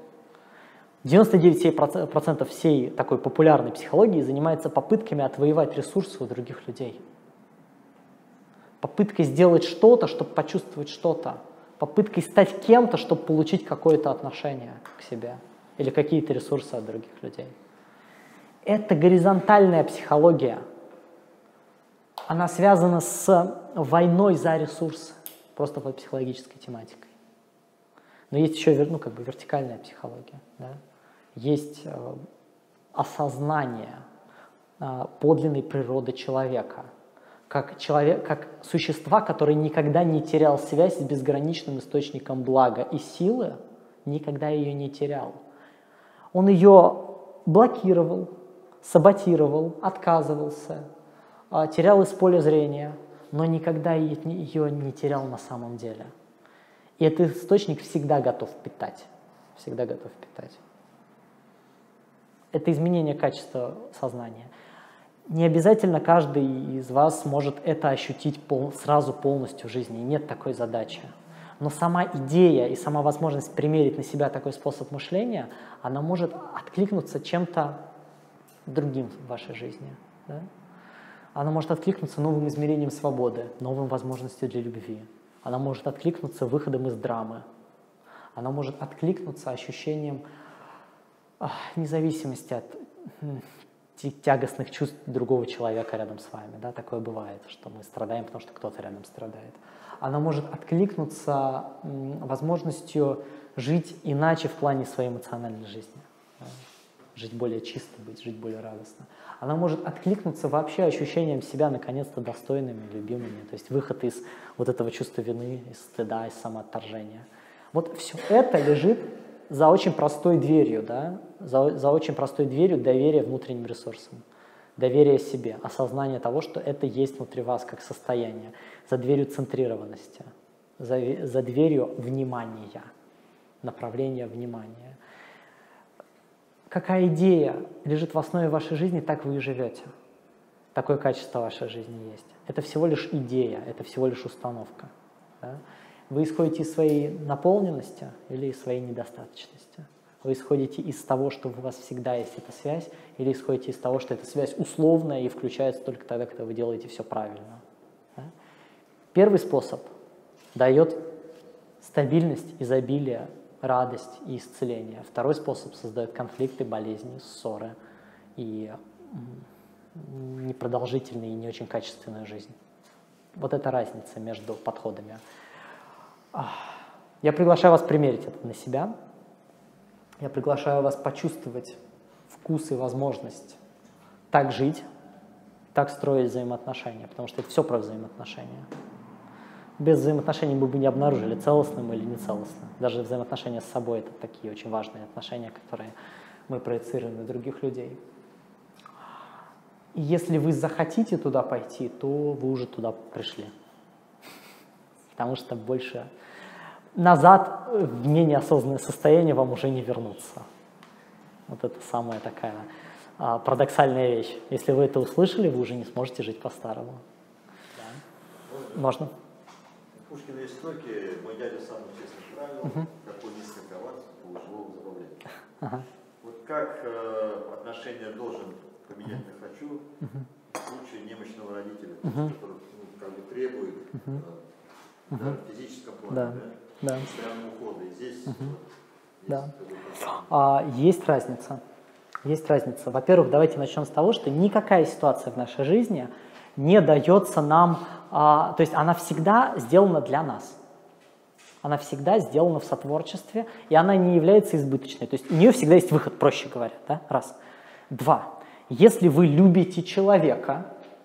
99% всей такой популярной психологии занимается попытками отвоевать ресурсы у других людей. Попыткой сделать что-то, чтобы почувствовать что-то. Попыткой стать кем-то, чтобы получить какое-то отношение к себе или какие-то ресурсы от других людей. Это горизонтальная психология. Она связана с войной за ресурсы, просто под психологической тематикой. Но есть еще вертикальная психология. Да? Есть осознание подлинной природы человека, как существа, который никогда не терял связь с безграничным источником блага и силы, никогда ее не терял. Он ее блокировал, саботировал, отказывался, терял из поля зрения, но никогда ее не терял на самом деле. И этот источник всегда готов питать. Всегда готов питать. Это изменение качества сознания. Не обязательно каждый из вас может это ощутить сразу полностью в жизни. Нет такой задачи. Но сама идея и сама возможность примерить на себя такой способ мышления, она может откликнуться чем-то другим в вашей жизни. Да? Она может откликнуться новым измерением свободы, новым возможностью для любви. Она может откликнуться выходом из драмы. Она может откликнуться ощущением независимости от тягостных чувств другого человека рядом с вами. Да? Такое бывает, что мы страдаем, потому что кто-то рядом страдает. Она может откликнуться возможностью жить иначе в плане своей эмоциональной жизни. Да? Жить более чисто, жить более радостно. Она может откликнуться вообще ощущением себя наконец-то достойными, любимыми. То есть выход из вот этого чувства вины, из стыда, из самоотторжения. Вот все это лежит за очень простой дверью, да? за очень простой дверью доверия внутренним ресурсам. доверие себе, осознание того, что это есть внутри вас как состояние, за дверью центрированности, за дверью внимания, направления внимания. Какая идея лежит в основе вашей жизни, так вы и живете. Такое качество вашей жизни есть. Это всего лишь идея, это всего лишь установка. Да? Вы исходите из своей наполненности или из своей недостаточности? Вы исходите из того, что у вас всегда есть эта связь, или исходите из того, что эта связь условная и включается только тогда, когда вы делаете все правильно? Да? Первый способ дает стабильность, изобилие, радость и исцеление. Второй способ создает конфликты, болезни, ссоры и непродолжительную и не очень качественную жизнь. Вот это разница между подходами. Я приглашаю вас примерить это на себя. Я приглашаю вас почувствовать вкус и возможность так жить, так строить взаимоотношения, потому что это все про взаимоотношения. Без взаимоотношений мы бы не обнаружили, целостным или нецелостным. Даже взаимоотношения с собой — это такие очень важные отношения, которые мы проецируем на других людей. И если вы захотите туда пойти, то вы уже туда пришли. Потому что больше назад в неосознанное состояние вам уже не вернуться. Вот это самая такая парадоксальная вещь. Если вы это услышали, вы уже не сможете жить по-старому. Да. Можно? В Пушкиной истоке мой дядя самый честный правил, какой не сковаться, по живому забавлять. Вот как отношения должен поменять на хочу в случае немощного родителя, который как бы требует в физическом плане, постоянного ухода. И здесь есть разница. Есть разница. Во-первых, давайте начнем с того, что никакая ситуация в нашей жизни не дается нам, то есть она всегда сделана для нас. Она всегда сделана в сотворчестве, и она не является избыточной. То есть у нее всегда есть выход, проще говоря. Да? Раз. Два. Если вы любите человека,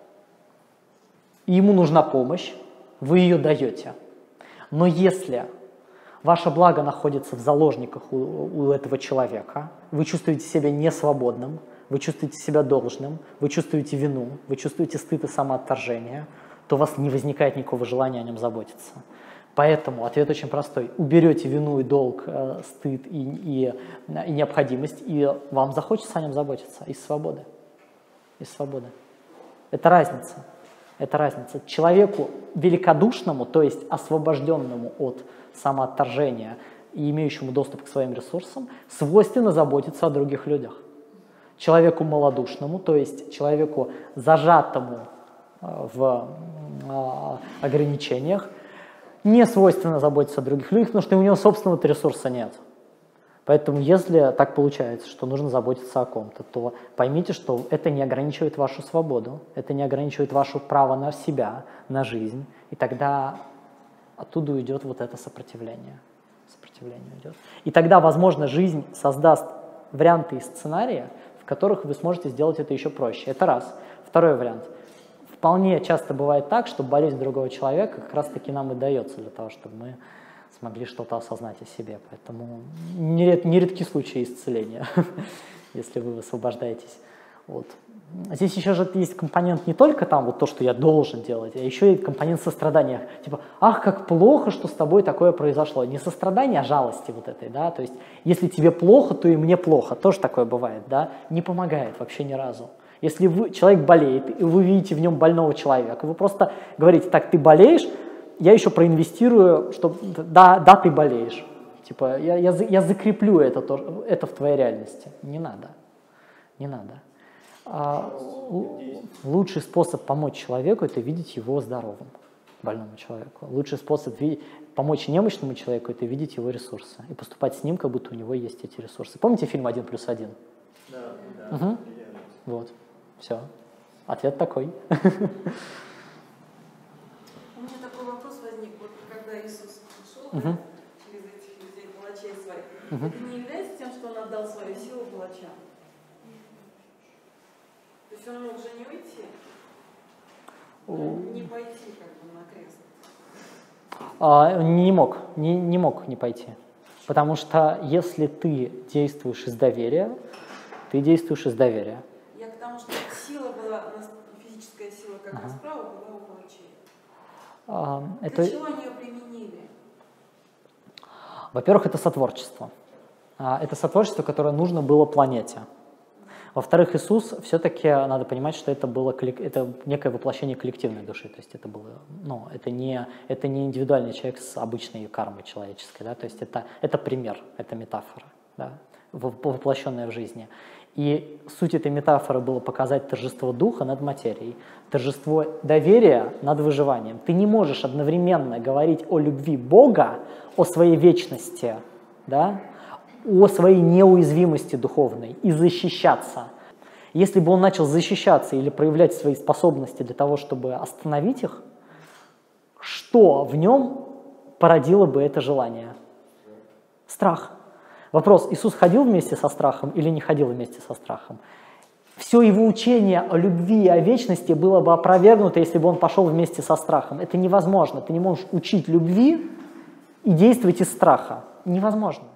и ему нужна помощь, вы ее даете. Но если ваше благо находится в заложниках у этого человека, вы чувствуете себя несвободным, вы чувствуете себя должным, вы чувствуете вину, вы чувствуете стыд и самоотторжение, то у вас не возникает никакого желания о нем заботиться. Поэтому ответ очень простой. Уберете вину и долг, стыд и необходимость, и вам захочется о нем заботиться из свободы. Из свободы. Это разница. Это разница. Человеку великодушному, то есть освобожденному от самоотторжения и имеющему доступ к своим ресурсам, свойственно заботиться о других людях. Человеку малодушному, то есть человеку зажатому в ограничениях, не свойственно заботиться о других людях, потому что у него собственного ресурса нет. Поэтому если так получается, что нужно заботиться о ком-то, то поймите, что это не ограничивает вашу свободу, это не ограничивает ваше право на себя, на жизнь, и тогда оттуда уйдет вот это сопротивление. Сопротивление уйдет. И тогда, возможно, жизнь создаст варианты и сценарии, в которых вы сможете сделать это еще проще. Это раз. Второй вариант. Вполне часто бывает так, что болезнь другого человека как раз-таки нам и дается для того, чтобы мы смогли что-то осознать о себе. Поэтому нередки случаи исцеления, если вы высвобождаетесь. Вот. Здесь еще же есть компонент не только там вот то, что я должен делать, а еще и компонент сострадания. Типа, ах, как плохо, что с тобой такое произошло. Не сострадание, а жалости вот этой, да. То есть, если тебе плохо, то и мне плохо. Тоже такое бывает, да. Не помогает вообще ни разу. Если человек болеет, и вы видите в нем больного человека, вы просто говорите, так, ты болеешь, я еще проинвестирую, что да, ты болеешь. Типа, я закреплю это в твоей реальности. Не надо. Не надо. Лучший способ помочь человеку – это видеть его здоровым, больному человеку. Лучший способ помочь немощному человеку – это видеть его ресурсы и поступать с ним, как будто у него есть эти ресурсы. Помните фильм «1+1»? Да. Угу. Вот. Все. Ответ такой. У меня такой вопрос возник, вот когда Иисус пришел через этих людей, палачей своих, это не является тем, что Он отдал свою силу палачам? То есть Он мог же не уйти, не пойти как бы на крест? Не мог не пойти. Потому что если ты действуешь из доверия, ты действуешь из доверия. Я к тому, Потому что сила была, физическая сила, как расправа, была у палачей. Для чего они ее применили? Во-первых, это сотворчество. Это сотворчество, которое нужно было планете. Во-вторых, Иисус, все-таки надо понимать, что это было это некое воплощение коллективной души. То есть это было, это не индивидуальный человек с обычной кармой человеческой. Да? То есть это пример, это метафора, да? Воплощенная в жизни. И суть этой метафоры было показать торжество духа над материей, торжество доверия над выживанием. Ты не можешь одновременно говорить о любви Бога, о своей вечности, да, о своей неуязвимости духовной и защищаться. Если бы он начал защищаться или проявлять свои способности для того, чтобы остановить их, что в нем породило бы это желание? Страх. Вопрос, Иисус ходил вместе со страхом или не ходил вместе со страхом? Все его учение о любви и о вечности было бы опровергнуто, если бы он пошел вместе со страхом. Это невозможно. Ты не можешь учить любви и действовать из страха. Невозможно.